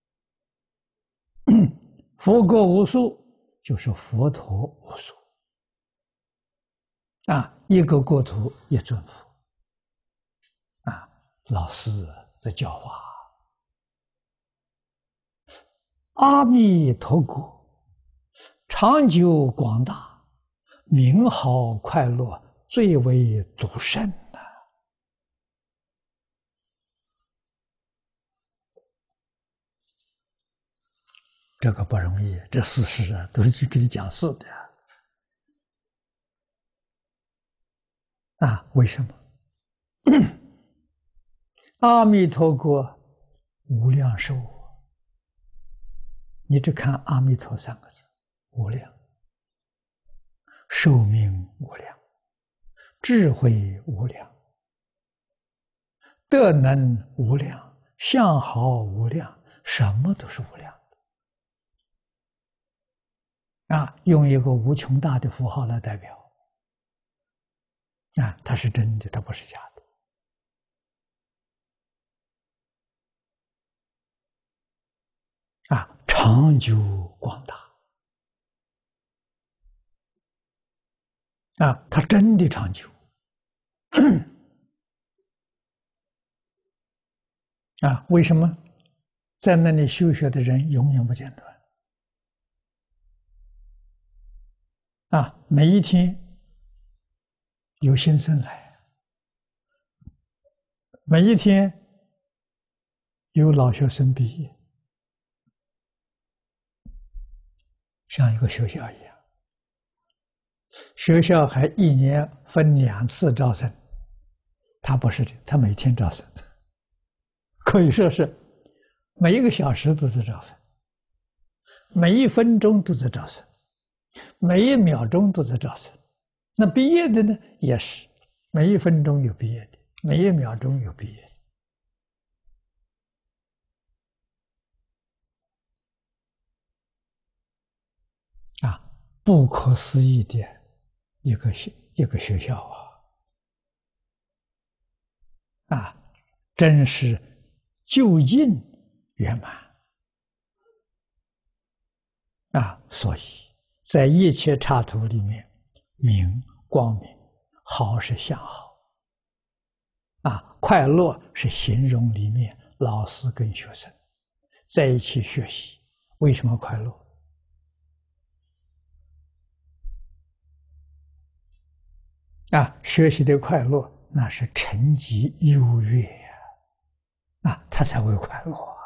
佛国无数，就是佛陀无数啊！一个国土一尊佛啊！老师在教化，阿弥陀国长久广大，名好快乐，最为独胜。这个不容易，这事实啊，都是去给你讲事的啊！为什么？阿弥陀国无量寿，你只看阿弥陀三个字，无量，寿命无量，智慧无量，德能无量，相好无量，什么都是无量。啊，用一个无穷大的符号来代表，啊，它是真的，它不是假的。啊，长久广大，啊，它真的长久。啊，为什么在那里修学的人永远不间断？啊，每一天有新生来，每一天有老学生毕业，像一个学校一样。学校还一年分两次招生，他不是的，他每天招生，可以说是每一个小时都在招生，每一分钟都在招生，每一秒钟都在招生。那毕业的呢，也是每一分钟有毕业的，每一秒钟有毕业的。啊，不可思议的一个学一个学校啊！啊，真是究竟圆满啊！所以在一切插图里面，明光明，好是相好啊，快乐是形容里面老师跟学生在一起学习，为什么快乐？啊，学习的快乐那是成绩优越呀，啊，他才会快乐啊！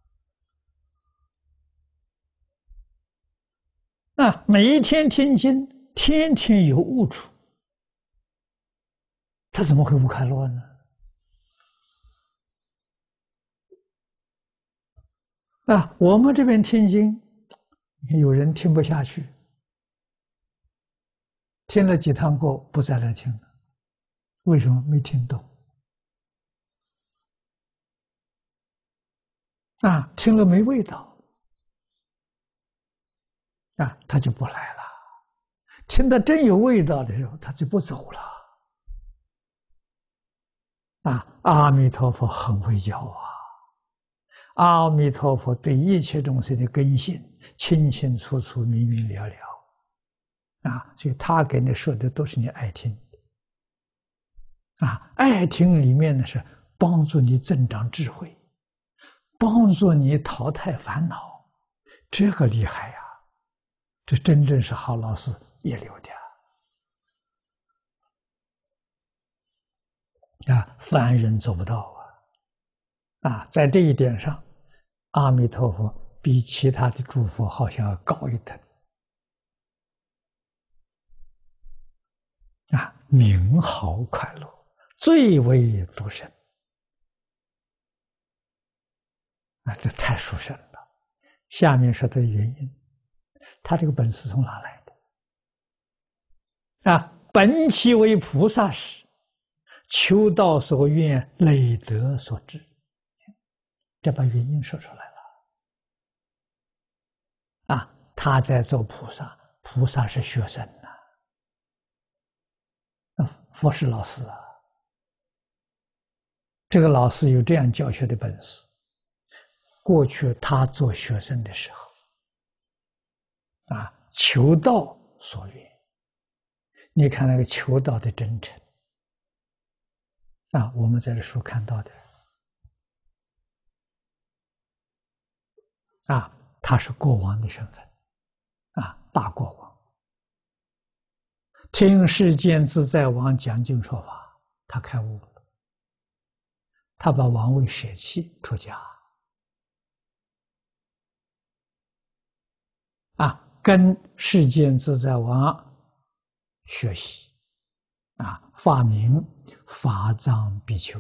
啊，每一天听经，天天有悟处，他怎么会不快乐呢？啊，我们这边听经，有人听不下去，听了几堂课不再来听了，为什么？没听懂。啊，听了没味道，啊，他就不来了。 听到真有味道的时候，他就不走了。啊，阿弥陀佛很会教啊！阿弥陀佛对一切众生的根性清清楚楚、明明了了。啊，所以他给你说的都是你爱听的。啊，爱听里面呢是帮助你增长智慧，帮助你淘汰烦恼，这个厉害呀！这真正是好老师一流的。啊，凡人做不到啊！啊，在这一点上，阿弥陀佛比其他的诸佛好像要高一等。啊，名号快乐，最为独生。啊，这太殊胜了。下面说的原因，他这个本事从哪来的？啊，本其为菩萨时，求道所愿，累德所致。这把原因说出来了。啊，他在做菩萨，菩萨是学生呐、啊，佛是老师啊。这个老师有这样教学的本事。过去他做学生的时候，啊，求道所愿。你看那个求道的真诚。啊，我们在这书看到的。啊，他是国王的身份，啊，大国王，听世间自在王讲经说法，他开悟了，他把王位舍弃出家，啊，跟世间自在王学习，啊，发明法藏比丘。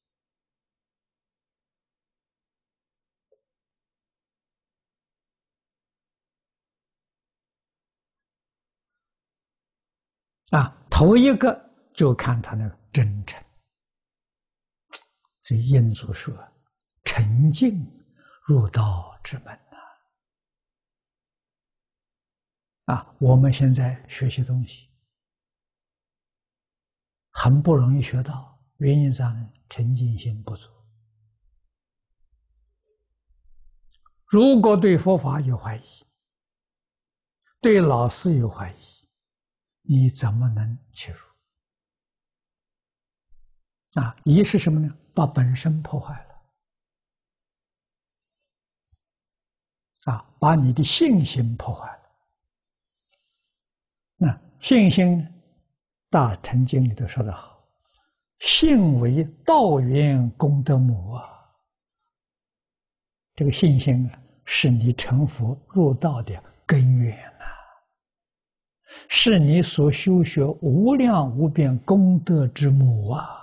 啊，头一个就看他那个真诚，所以印祖说：“沉静入道之门呐。”啊，我们现在学习东西很不容易学到，原因上呢，沉静心不足。如果对佛法有怀疑，对老师有怀疑，你怎么能切入？啊，一是什么呢？把本身破坏了，啊，把你的信心破坏了。那信心，大乘经里头说得好，信为道源功德母啊。这个信心啊，是你成佛入道的根源呐、啊，是你所修学无量无边功德之母啊。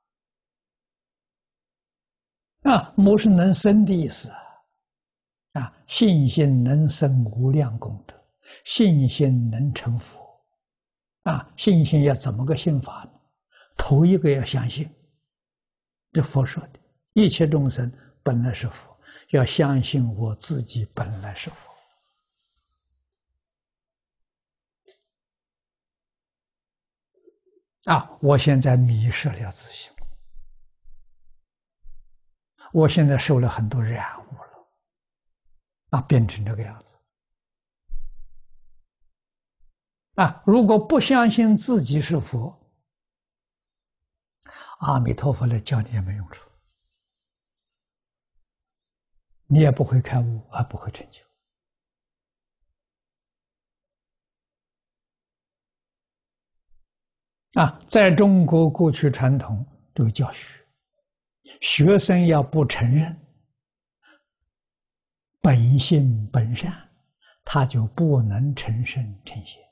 啊，母是能生的意思啊。啊，信心能生无量功德，信心能成佛。啊，信心要怎么个信法呢？头一个要相信，这佛说的，一切众生本来是佛，要相信我自己本来是佛。啊，我现在迷失了自信，我现在受了很多染污了，啊，变成这个样子。啊，如果不相信自己是佛，阿弥陀佛来教你也没用处，你也不会开悟，而不会成就。啊，在中国过去传统这个教学，学生要不承认本性本善，他就不能成圣成贤。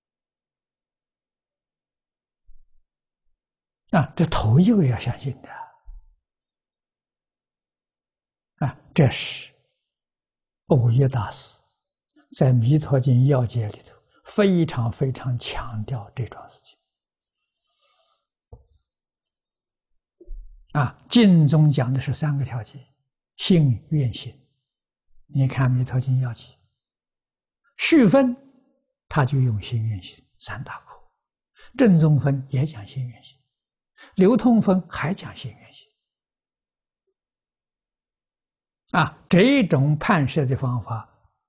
啊，这头一个要相信的。啊，这是藕益大师在《弥陀经要解》里头非常非常强调这桩事情。啊，经中讲的是三个条件：信、愿、行。你看《弥陀经要解》，续分他就用信愿行三大科，正宗分也讲心愿行，流通分还讲心愿行。啊，这种判设的方法，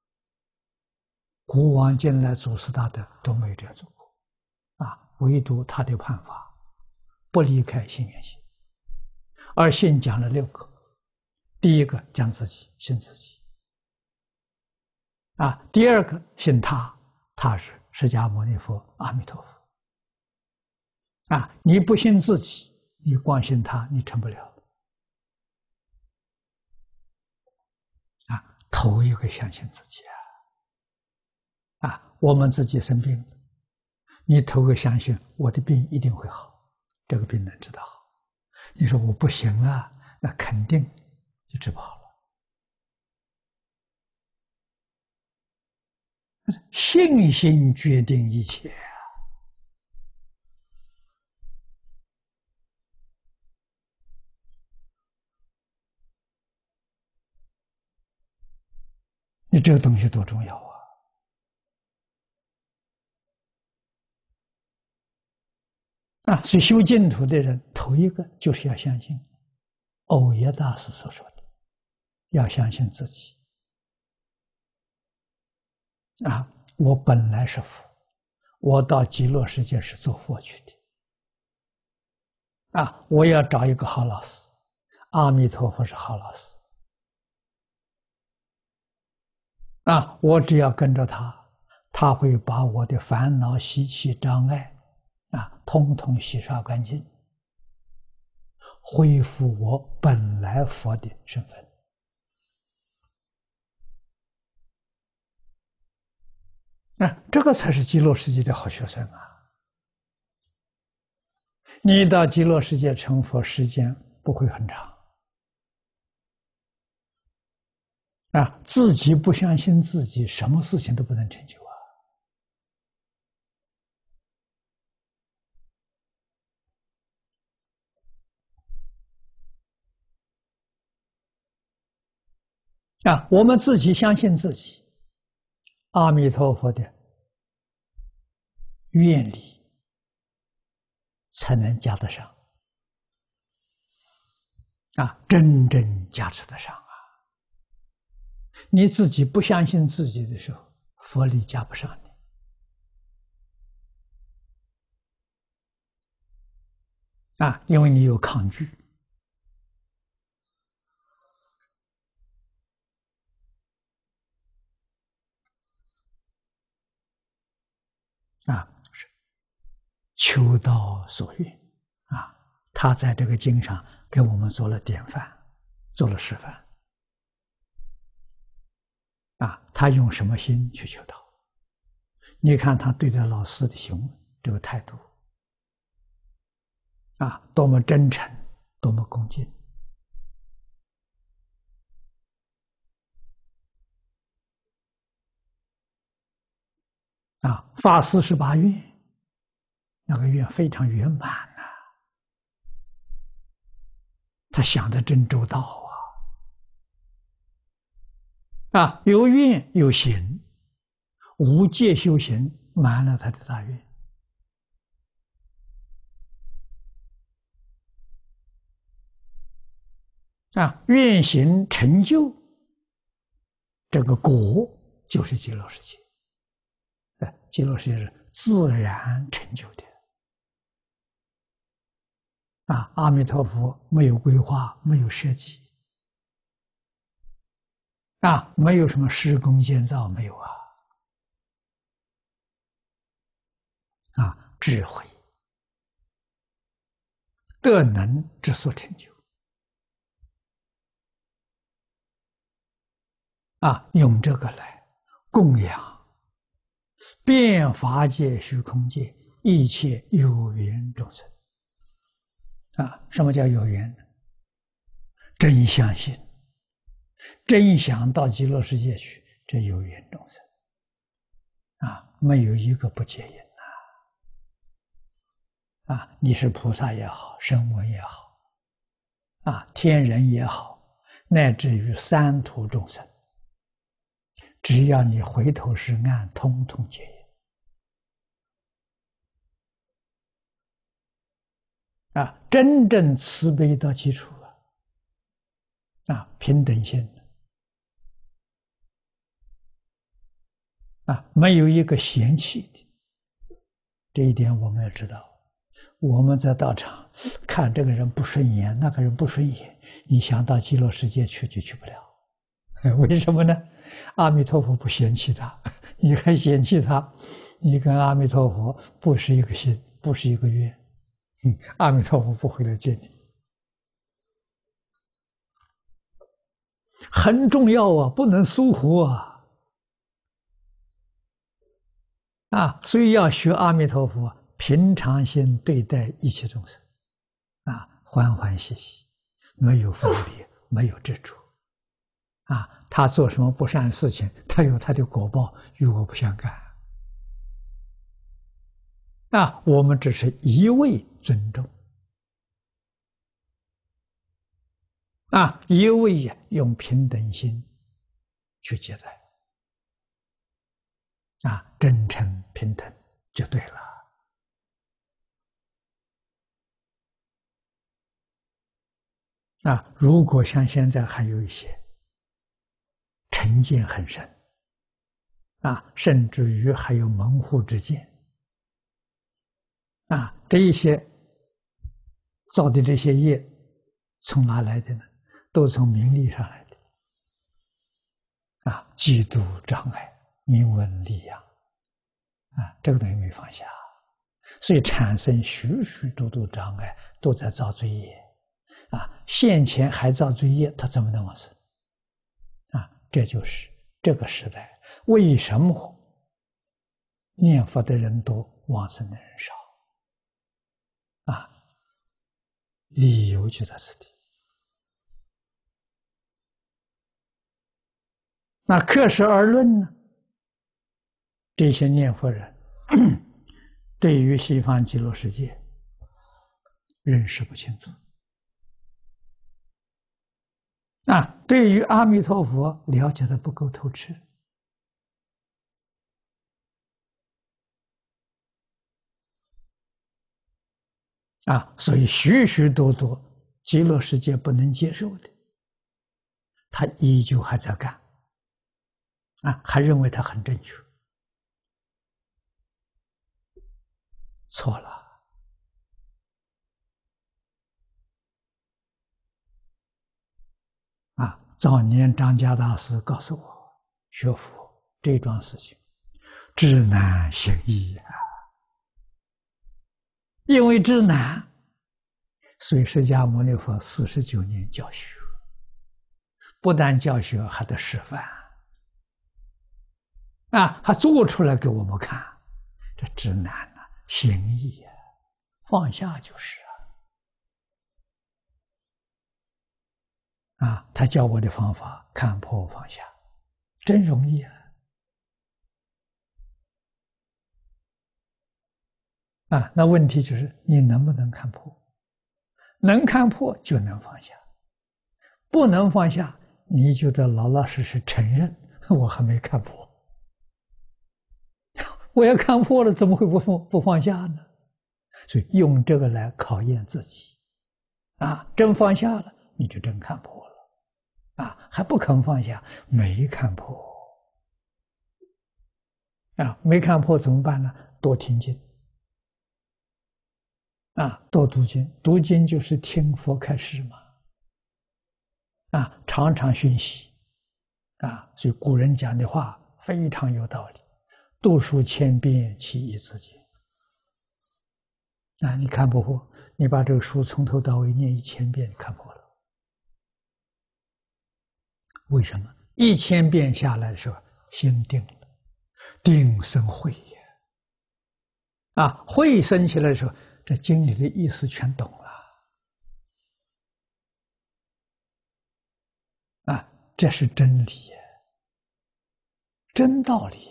古往今来祖师大德都没有这样做过。啊，唯独他的判法不离开心愿行。而信讲了六个，第一个讲自己，信自己。啊，第二个信他，他是释迦牟尼佛、阿弥陀佛。啊，你不信自己，你光信他，你成不了。啊，头一个相信自己啊！啊，我们自己生病了，你头个相信我的病一定会好，这个病能治得好。你说我不行啊，那肯定就治不好了。信心决定一切啊！你这个东西多重要啊！啊，所以修净土的人，头一个就是要相信耦耶大师所说的，要相信自己。啊，我本来是佛，我到极乐世界是做佛去的。啊，我要找一个好老师，阿弥陀佛是好老师。啊，我只要跟着他，他会把我的烦恼、习气、障碍，啊，通通洗刷干净，恢复我本来佛的身份。啊，这个才是极乐世界的好学生啊！你到极乐世界成佛，时间不会很长。啊，自己不相信自己，什么事情都不能成就啊！啊，我们自己相信自己，阿弥陀佛的愿力才能加得上，啊，真正加持得上啊！你自己不相信自己的时候，佛力加不上你。啊，因为你有抗拒。啊，是求道所愿啊！他在这个经上给我们做了典范，做了示范。啊，他用什么心去求道？你看他对待老师的行为，这个态度，啊，多么真诚，多么恭敬。啊，发四十八愿，那个愿非常圆满呐、啊，他想的真周到啊！啊，有愿有行，无戒修行满了他的大愿。啊，愿行成就，这个果就是极乐世界。哎，极乐世界是自然成就的。啊，阿弥陀佛没有规划，没有设计，啊，没有什么施工建造，没有啊，啊，智慧、德能之所成就，啊，用这个来供养遍法界、虚空界一切有缘众生。啊，什么叫有缘呢？真相信，真想到极乐世界去，这有缘众生。啊，没有一个不结因呐！啊，你是菩萨也好，声闻也好，啊，天人也好，乃至于三途众生，只要你回头是岸，通通结因。 啊，真正慈悲到基础啊，啊，平等心啊，没有一个嫌弃的，这一点我们要知道。我们在道场看这个人不顺眼，那个人不顺眼，你想到极乐世界去就去不了。为什么呢？阿弥陀佛不嫌弃他，你还嫌弃他，你跟阿弥陀佛不是一个心，不是一个愿，嗯，阿弥陀佛不会来见你。很重要啊，不能疏忽啊！啊，所以要学阿弥陀佛平常心对待一切众生，啊，欢欢喜喜，没有分别，没有执着。啊，他做什么不善事情，他有他的果报，与我不相干。啊，我们只是一味尊重，啊，一味用平等心去接待，啊，真诚平等就对了。啊，如果像现在还有一些成见很深，啊，甚至于还有门户之见，啊，这一些造的这些业从哪来的呢？都从名利上来的，啊，嫉妒障碍、名闻利养，啊，这个东西没放下，所以产生许许多多障碍，都在造罪业，啊，现前还造罪业，他怎么能往生？啊，这就是这个时代为什么念佛的人多，往生的人少，啊，理由就在此地。那客实而论呢？这些念佛人对于西方极乐世界认识不清楚，啊，对于阿弥陀佛了解的不够透彻，啊，所以许许多多极乐世界不能接受的，他依旧还在干，啊，还认为他很正确，错了。啊，早年张家大师告诉我，学佛这桩事情知难行易啊，因为知难，所以释迦牟尼佛四十九年教学，不但教学，还得示范啊，还做出来给我们看，这知难啊，行易啊，放下就是啊，啊，他教我的方法，看破放下，真容易啊。啊，那问题就是你能不能看破？能看破就能放下，不能放下，你就得老老实实承认我还没看破。我要看破了，怎么会不放不放下呢？所以用这个来考验自己，啊，真放下了，你就真看破了，啊，还不肯放下，没看破，啊，没看破怎么办呢？多听经。啊，多读经，读经就是听佛开示嘛。啊，常常熏习，啊，所以古人讲的话非常有道理。读书千遍，其义自见。啊，你看不破，你把这个书从头到尾念一千遍，你看破了。为什么？一千遍下来的时候，心定了，定生慧也。啊，慧生起来的时候，这经里的意思全懂了，啊，这是真理，真道理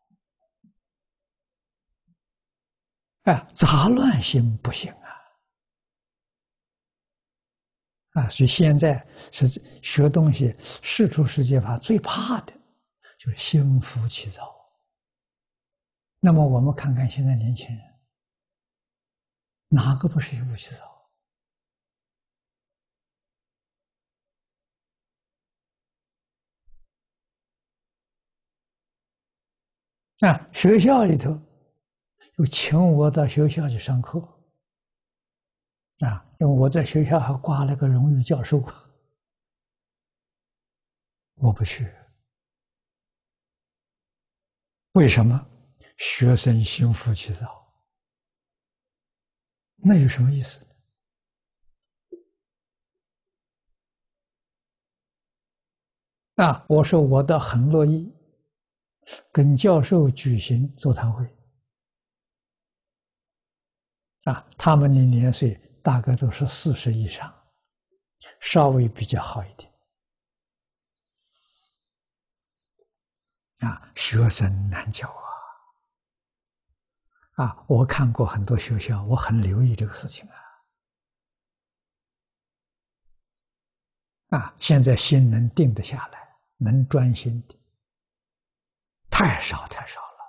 啊！杂乱心不行啊！啊，所以现在是学东西，世出世间法最怕的就是心浮气躁。那么我们看看现在年轻人，哪个不是心浮气躁？ 啊，学校里头又请我到学校去上课，啊，因为我在学校还挂了个荣誉教授，我不去。为什么？学生心浮气躁，那有什么意思？啊，我说我倒很乐意跟教授举行座谈会。啊，他们的年岁大概都是四十以上，稍微比较好一点。啊，学生难教啊！啊，我看过很多学校，我很留意这个事情啊。啊，现在心能定得下来，能专心的太少太少了。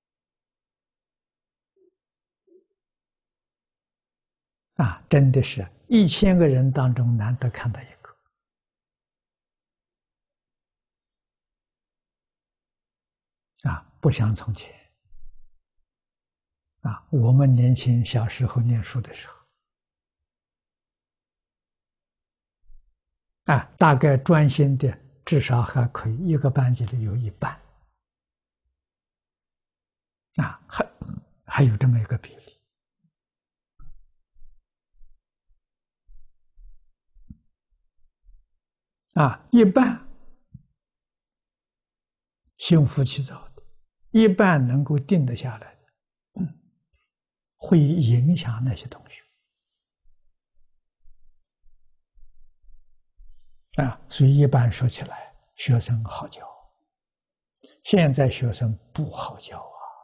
啊，真的是一千个人当中难得看到一个。啊，不像从前。啊，我们年轻小时候念书的时候，啊，大概专心的至少还可以一个班级里有一半。啊，还还有这么一个比例。啊，一半心浮气躁的，一半能够定得下来的，嗯，会影响那些同学。啊，所以一般说起来，学生好教，现在学生不好教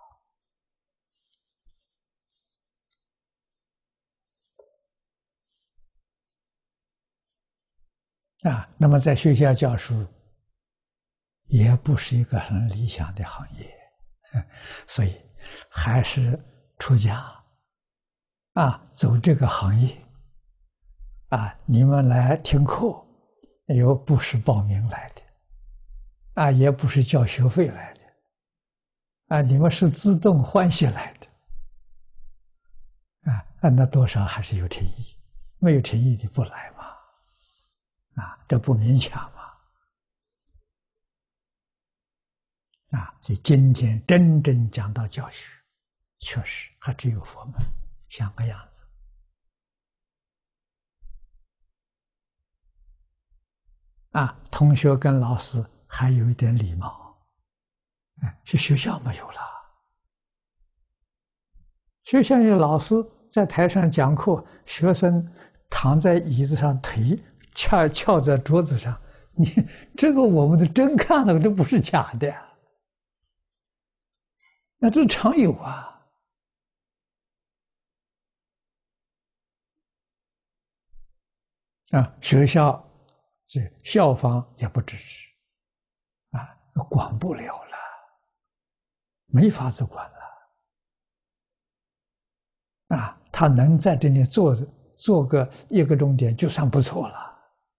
啊！啊，那么在学校教书也不是一个很理想的行业，所以还是出家啊，走这个行业啊。你们来听课，又不是报名来的啊，也不是交学费来的啊，你们是自动欢喜来的啊，那多少还是有诚意，没有诚意的不来嘛，啊，这不勉强嘛。啊，所以今天真正讲到教学，确实还只有佛门像个样子。啊，同学跟老师还有一点礼貌，哎，是学校没有了。学校有老师在台上讲课，学生躺在椅子上，腿翘翘在桌子上，你这个我们都真看了，这不是假的呀。那这常有啊。啊，学校这校方也不支持，啊，管不了了，没法子管了。啊，他能在这里做做个一个钟点，就算不错了。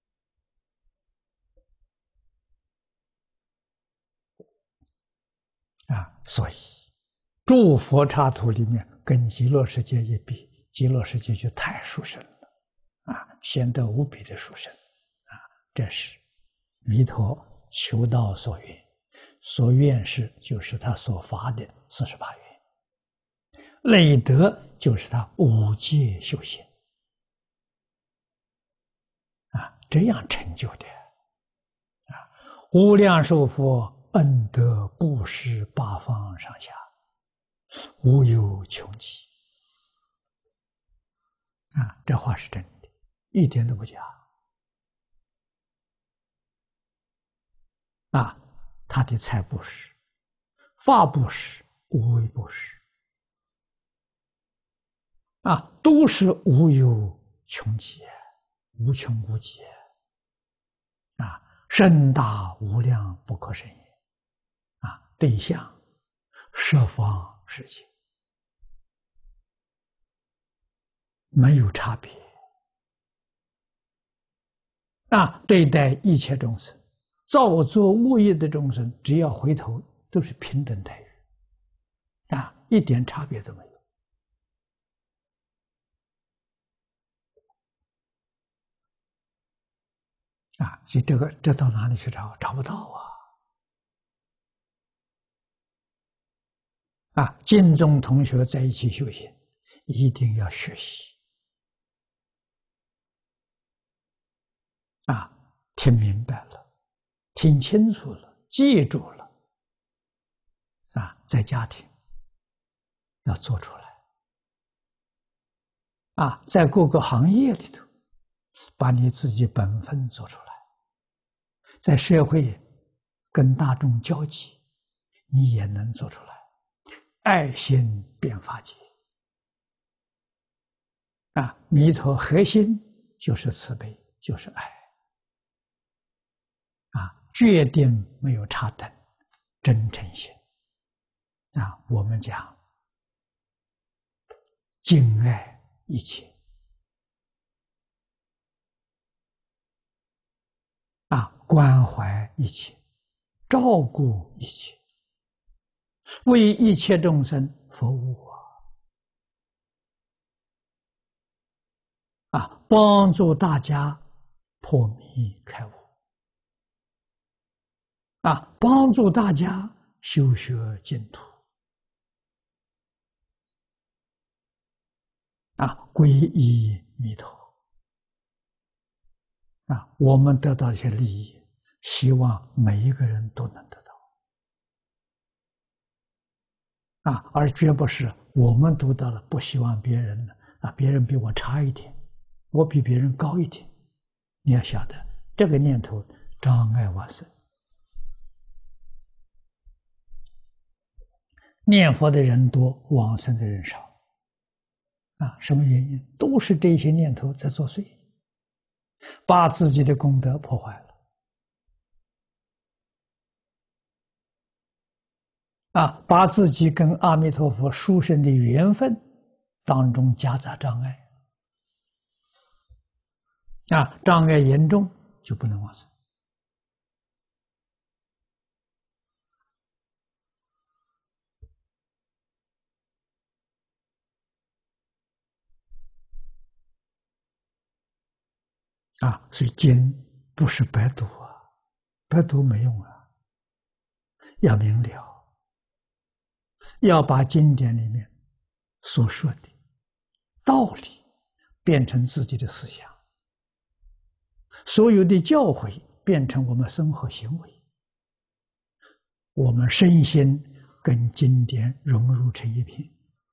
啊，所以诸佛刹土里面跟极乐世界一比，极乐世界就太殊胜了，啊，显得无比的殊胜，啊，这是弥陀求道所愿，所愿是就是他所发的四十八愿，累德就是他五戒修行，啊，这样成就的，啊，无量寿佛恩德布施八方上下，无有穷极。啊，这话是真的，一点都不假。啊，他的财布施、法布施、无为布施，啊，都是无有穷极，无穷无极，啊，深大无量不可胜也。啊，对象十方世界没有差别。啊，对待一切众生，造作恶业的众生，只要回头，都是平等待遇。 一点差别都没有。啊，所以这个这到哪里去找？找不到啊！啊，敬重同学在一起修行，一定要学习啊，听明白了，听清楚了，记住了啊，在家庭要做出来啊，在各个行业里头，把你自己本分做出来。在社会跟大众交际，你也能做出来，爱心变法界啊！弥陀核心就是慈悲，就是爱啊，决定没有差等，真诚心啊！我们讲敬爱一切啊，关怀一切，照顾一切，为一切众生服务啊！啊，帮助大家破迷开悟啊，帮助大家修学净土啊，皈依弥陀啊！我们得到一些利益，希望每一个人都能得到啊，而绝不是我们得到了，不希望别人呢啊，别人比我差一点，我比别人高一点。你要晓得，这个念头障碍往生。念佛的人多，往生的人少啊，什么原因？都是这些念头在作祟，把自己的功德破坏了啊，把自己跟阿弥陀佛殊胜的缘分当中夹杂障碍啊，障碍严重就不能往生啊，所以经不是白读啊，白读没用啊，要明了，要把经典里面所说的道理变成自己的思想，所有的教诲变成我们生活行为，我们身心跟经典融入成一片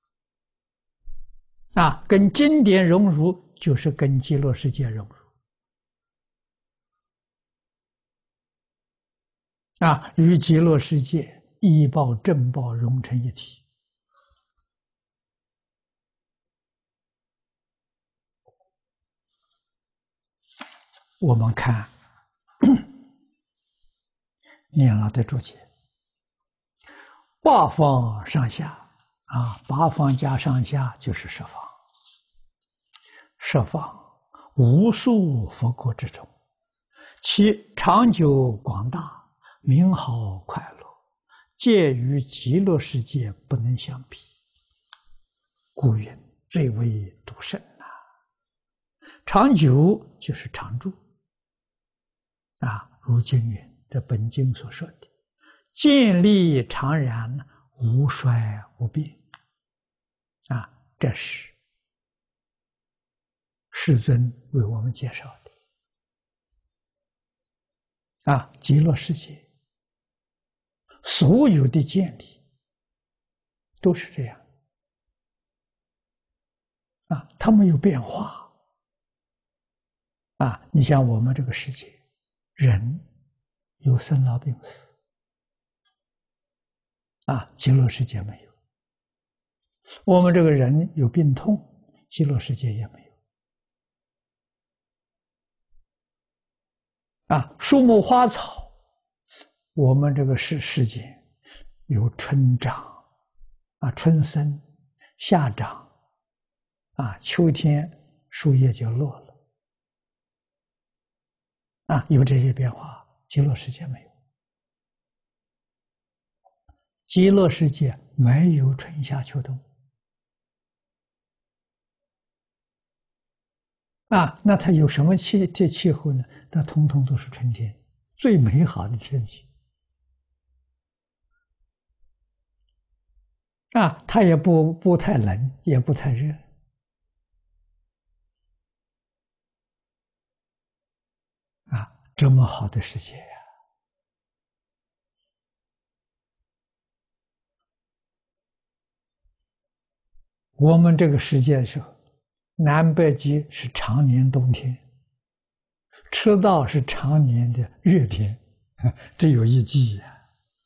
啊，跟经典融入就是跟极乐世界融入啊，与极乐世界依报正报融成一体。我们看念老的注解，八方上下啊，八方加上下就是十方，十方无数佛国之中，其长久广大，名好快乐，皆与极乐世界不能相比，故云最为独胜啊！长久就是常住啊，如经云，这本经所说的建立常然，无衰无变啊，这是世尊为我们介绍的啊，极乐世界所有的建立都是这样啊，它没有变化啊。你像我们这个世界，人有生老病死啊，极乐世界没有。我们这个人有病痛，极乐世界也没有啊。树木花草，我们这个世世界有春长啊，春生夏长啊，秋天树叶就落了啊，有这些变化，极乐世界没有。极乐世界没有春夏秋冬啊，那它有什么气这气候呢？那通通都是春天，最美好的天气啊，它也不不太冷，也不太热啊，这么好的世界呀！我们这个世界的时候，南北极是常年冬天，赤道是常年的热天，只有一季呀。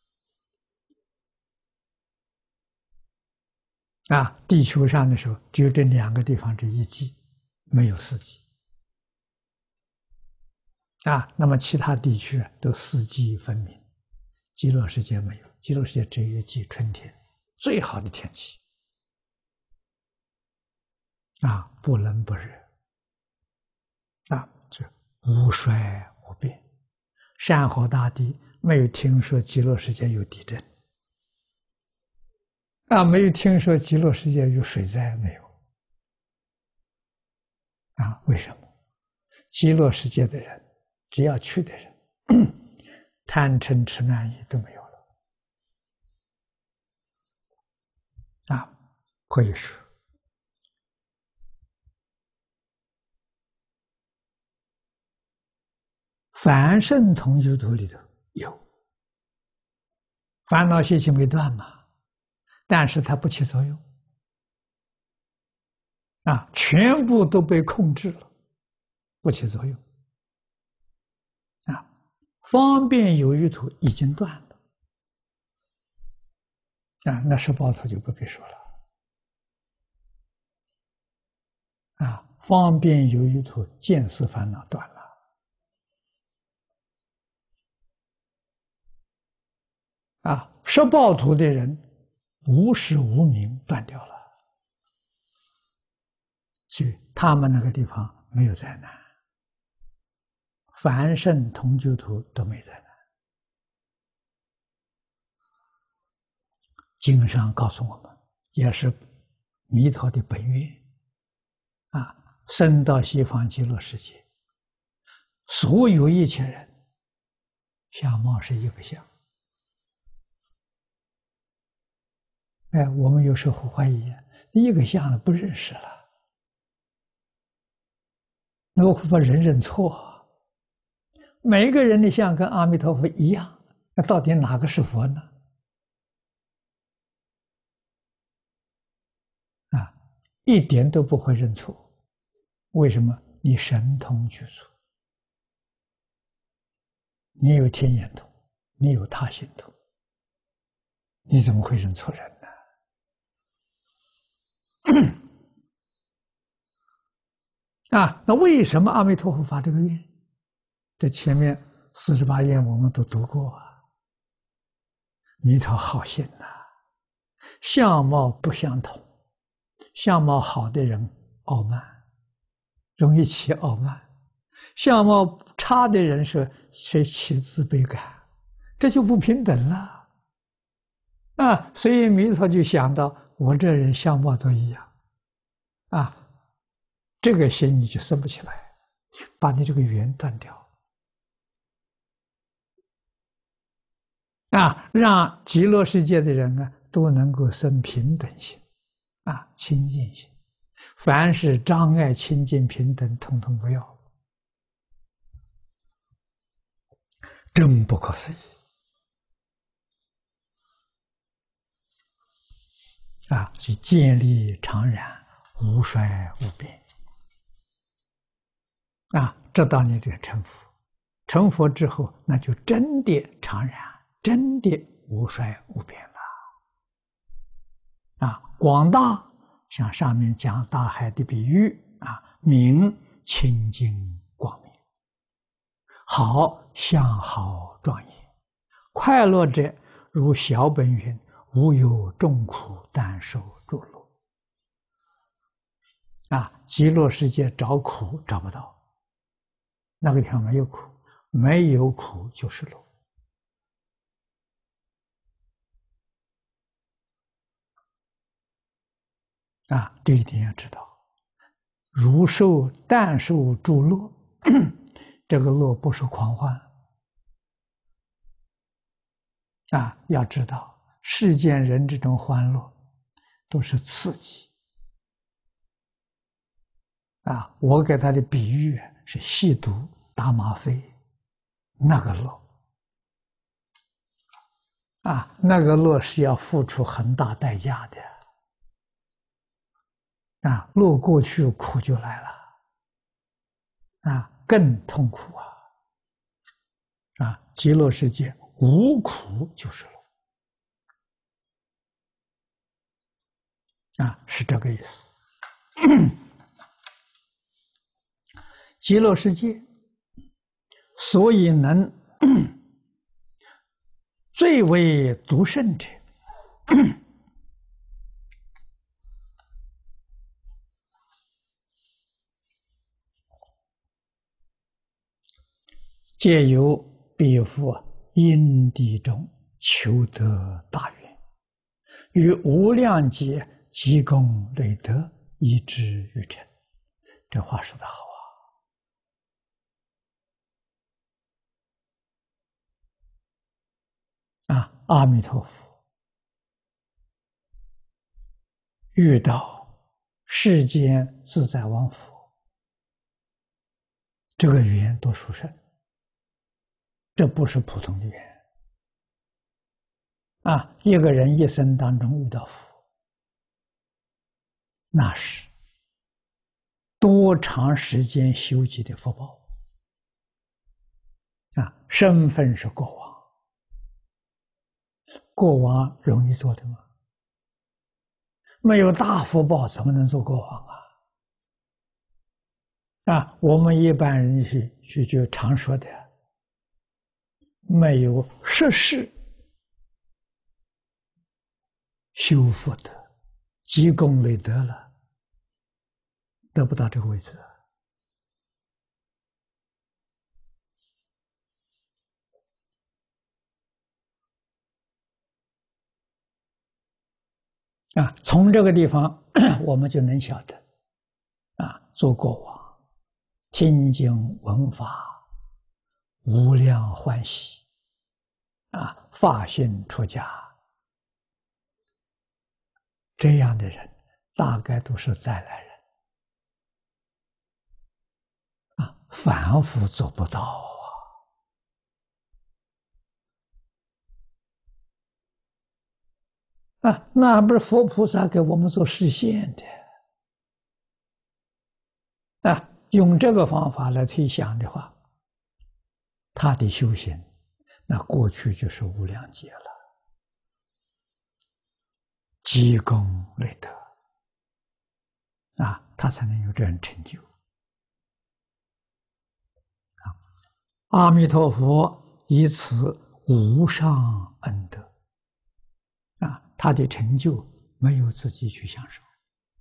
啊，地球上的时候只有这两个地方这一季，没有四季。啊，那么其他地区都四季分明，极乐世界没有，极乐世界只有一季春天，最好的天气。啊，不冷不热，啊，这无衰无变，山河大地没有听说极乐世界有地震，啊，没有听说极乐世界有水灾，没有。啊，为什么？极乐世界的人，只要去的人，贪嗔痴慢疑都没有了。啊，可以说。凡圣同居土里头有烦恼习气没断嘛，但是它不起作用啊，全部都被控制了，不起作用啊。方便有余土已经断了啊，那十报土就不必说了啊。方便有余土见思烦恼断了。啊，十报土的人无始无明断掉了，所以他们那个地方没有灾难，凡圣同居土都没灾难。经上告诉我们，也是弥陀的本愿啊，生到西方极乐世界，所有一切人相貌是一个相。哎，我们有时候怀疑，一个相不认识了，那我会把人认错。每一个人的相跟阿弥陀佛一样，那到底哪个是佛呢？啊，一点都不会认错。为什么？你神通具足，你有天眼通，你有他心通，你怎么会认错人呢？啊，那为什么阿弥陀佛发这个愿？这前面四十八愿我们都读过啊。弥陀好心呐，相貌不相同，相貌好的人傲慢，容易起傲慢；相貌差的人是是起自卑感，这就不平等了啊！所以弥陀就想到，我这人相貌都一样啊，这个心你就生不起来，把你这个缘断掉啊，让极乐世界的人啊都能够生平等心啊，清净心。凡是障碍清净平等，统统不要，真不可思议啊！去建立常然，无衰无变啊！这当你这个成佛，成佛之后，那就真的常然，真的无衰无变了啊！广大像上面讲大海的比喻啊，明清净光明，好相好庄严，快乐者如小本云：无有众苦，但受诸乐。啊，极乐世界找苦找不到，那个地方没有苦，没有苦就是乐。 啊，这一点要知道。如受但受诸乐，这个乐不是狂欢啊，要知道世间人这种欢乐都是刺激啊。我给他的比喻是吸毒、打吗啡，那个乐啊，那个乐是要付出很大代价的啊，乐过去苦就来了啊，更痛苦啊啊！极乐世界无苦就是乐啊，是这个意思。极乐世界所以能最为独胜者，借由彼佛因地中求得大愿，于无量劫积功累德，以至于成。这话说得好啊！啊，阿弥陀佛遇到世间自在王佛，这个缘多殊胜，这不是普通的缘啊！一个人一生当中遇到佛，那是多长时间修集的福报啊！身份是国王，国王容易做的吗？没有大福报，怎么能做国王啊？啊，我们一般人去去就常说的，没有实事修福德、积功累德了，得不到这个位置啊！从这个地方我们就能晓得啊，做国王，听经闻法，无量欢喜啊，发心出家，这样的人大概都是再来人啊，凡夫做不到啊！啊，那不是佛菩萨给我们做示现的啊！用这个方法来推想的话，他的修行，那过去就是无量劫了，积功累德啊，他才能有这样成就啊！阿弥陀佛以此无上恩德啊，他的成就没有自己去享受，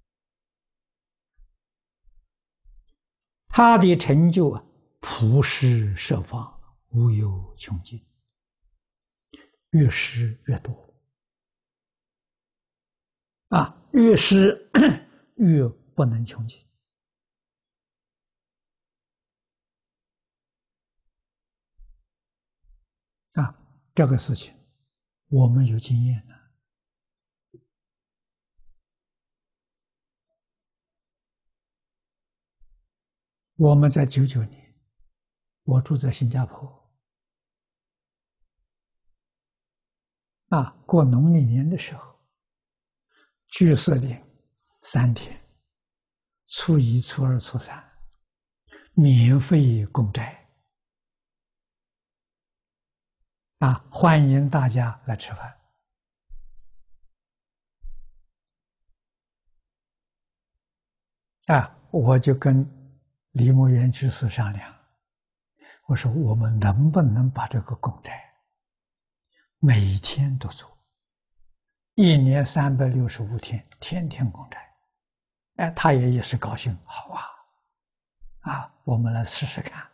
他的成就啊，普施设法，无有穷尽，越施越多啊，越施越不能穷尽啊！这个事情我们有经验的。我们在九九年，我住在新加坡啊，过农历年的时候，居士令三天，初一、初二、初三，免费供斋啊，欢迎大家来吃饭啊！我就跟李牧原居士商量，我说我们能不能把这个供斋每天都做，一年三百六十五天，天天供斋。哎，他也也是高兴，好啊，啊，我们来试试看。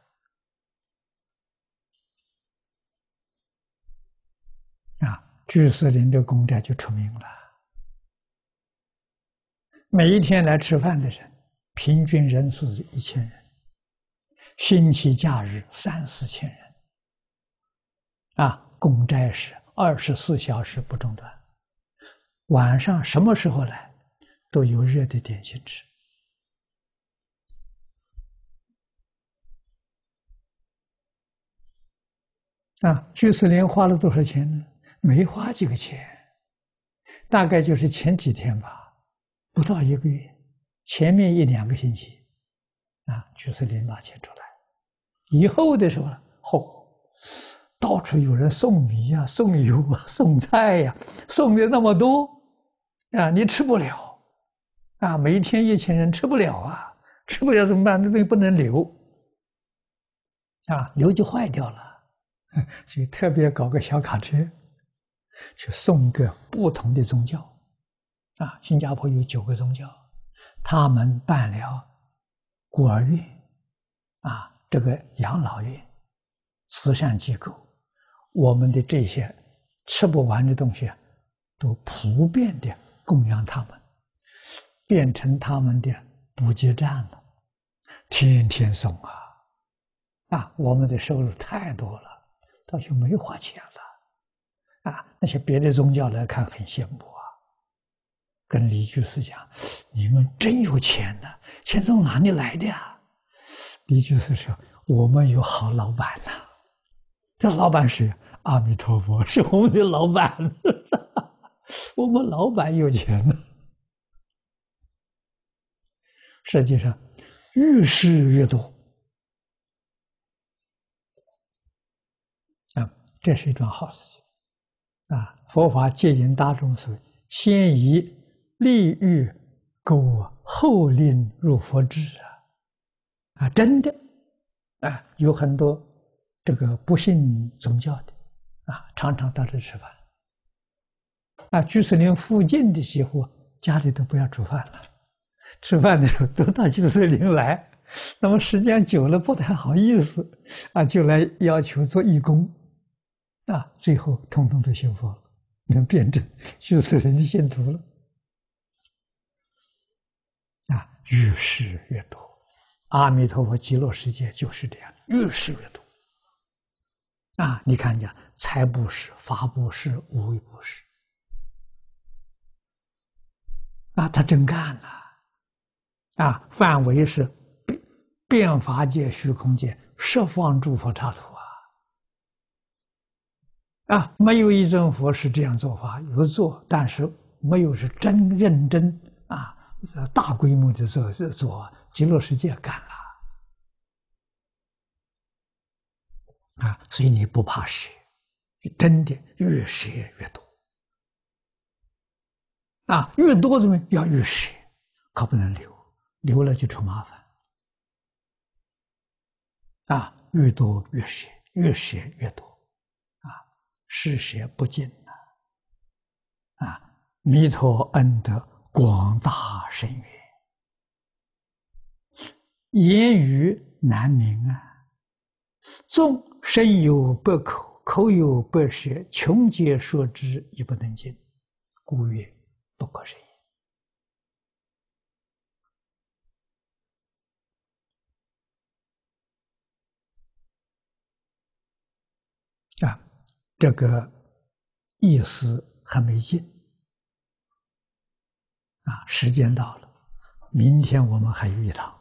啊，居士林的供斋就出名了。 每一天来吃饭的人，平均人数是一千人，星期假日三四千人，啊，供斋是二十四小时不中断，晚上什么时候来，都有热的点心吃。啊，居士林花了多少钱呢？没花几个钱，大概就是前几天吧，不到一个月，前面一两个星期，啊，居士林拿钱出来，以后的时候，嚯、哦，到处有人送米呀、啊、送油啊、送菜呀、啊，送的那么多，啊，你吃不了，啊，每天一千人吃不了啊，吃不了怎么办？那东西不能留，啊，留就坏掉了。所以特别搞个小卡车，去送个不同的宗教，啊，新加坡有九个宗教，他们办了孤儿院，啊，这个养老院、慈善机构，我们的这些吃不完的东西，都普遍的供养他们，变成他们的补给站了，天天送啊，啊，我们的收入太多了。倒就没花钱了，啊！那些别的宗教来看很羡慕啊。跟李居士讲：“你们真有钱呐、啊，钱从哪里来的呀？”李居士说：“我们有好老板呐、啊。这老板是阿弥陀佛，是我们的老板。我们老板有钱呢。实际上，越施越多。”啊，这是一桩好事情，啊！佛法戒引大众说：“先以利欲勾后令入佛智啊！”啊，真的，啊，有很多这个不信宗教的，啊，常常到这吃饭，啊，居士林附近的几户家里都不要煮饭了，吃饭的时候都到居士林来，那么时间久了不太好意思，啊，就来要求做义工。啊，最后统统都信佛了，能变成居士林的信徒了。啊，越施越多，阿弥陀佛极乐世界就是这样，越施越多。啊，你看见财布施、法布施、无为布施，啊，他真干了。啊，范围是变变法界、虚空界、十方诸佛刹土。啊，没有一尊佛是这样做法，有做，但是没有是真认真啊，大规模的做做极乐世界干了啊，所以你不怕舍，真的越舍越多啊，越多怎么要越舍，可不能留，留了就出麻烦啊，越多越舍，越舍越多。是舍不尽呐！啊，弥陀恩德广大深远，言语难明啊！纵身有百口，口有百舌，穷皆说之，亦不能尽，故曰不可思议啊！这个意思还没尽啊！时间到了，明天我们还有一堂。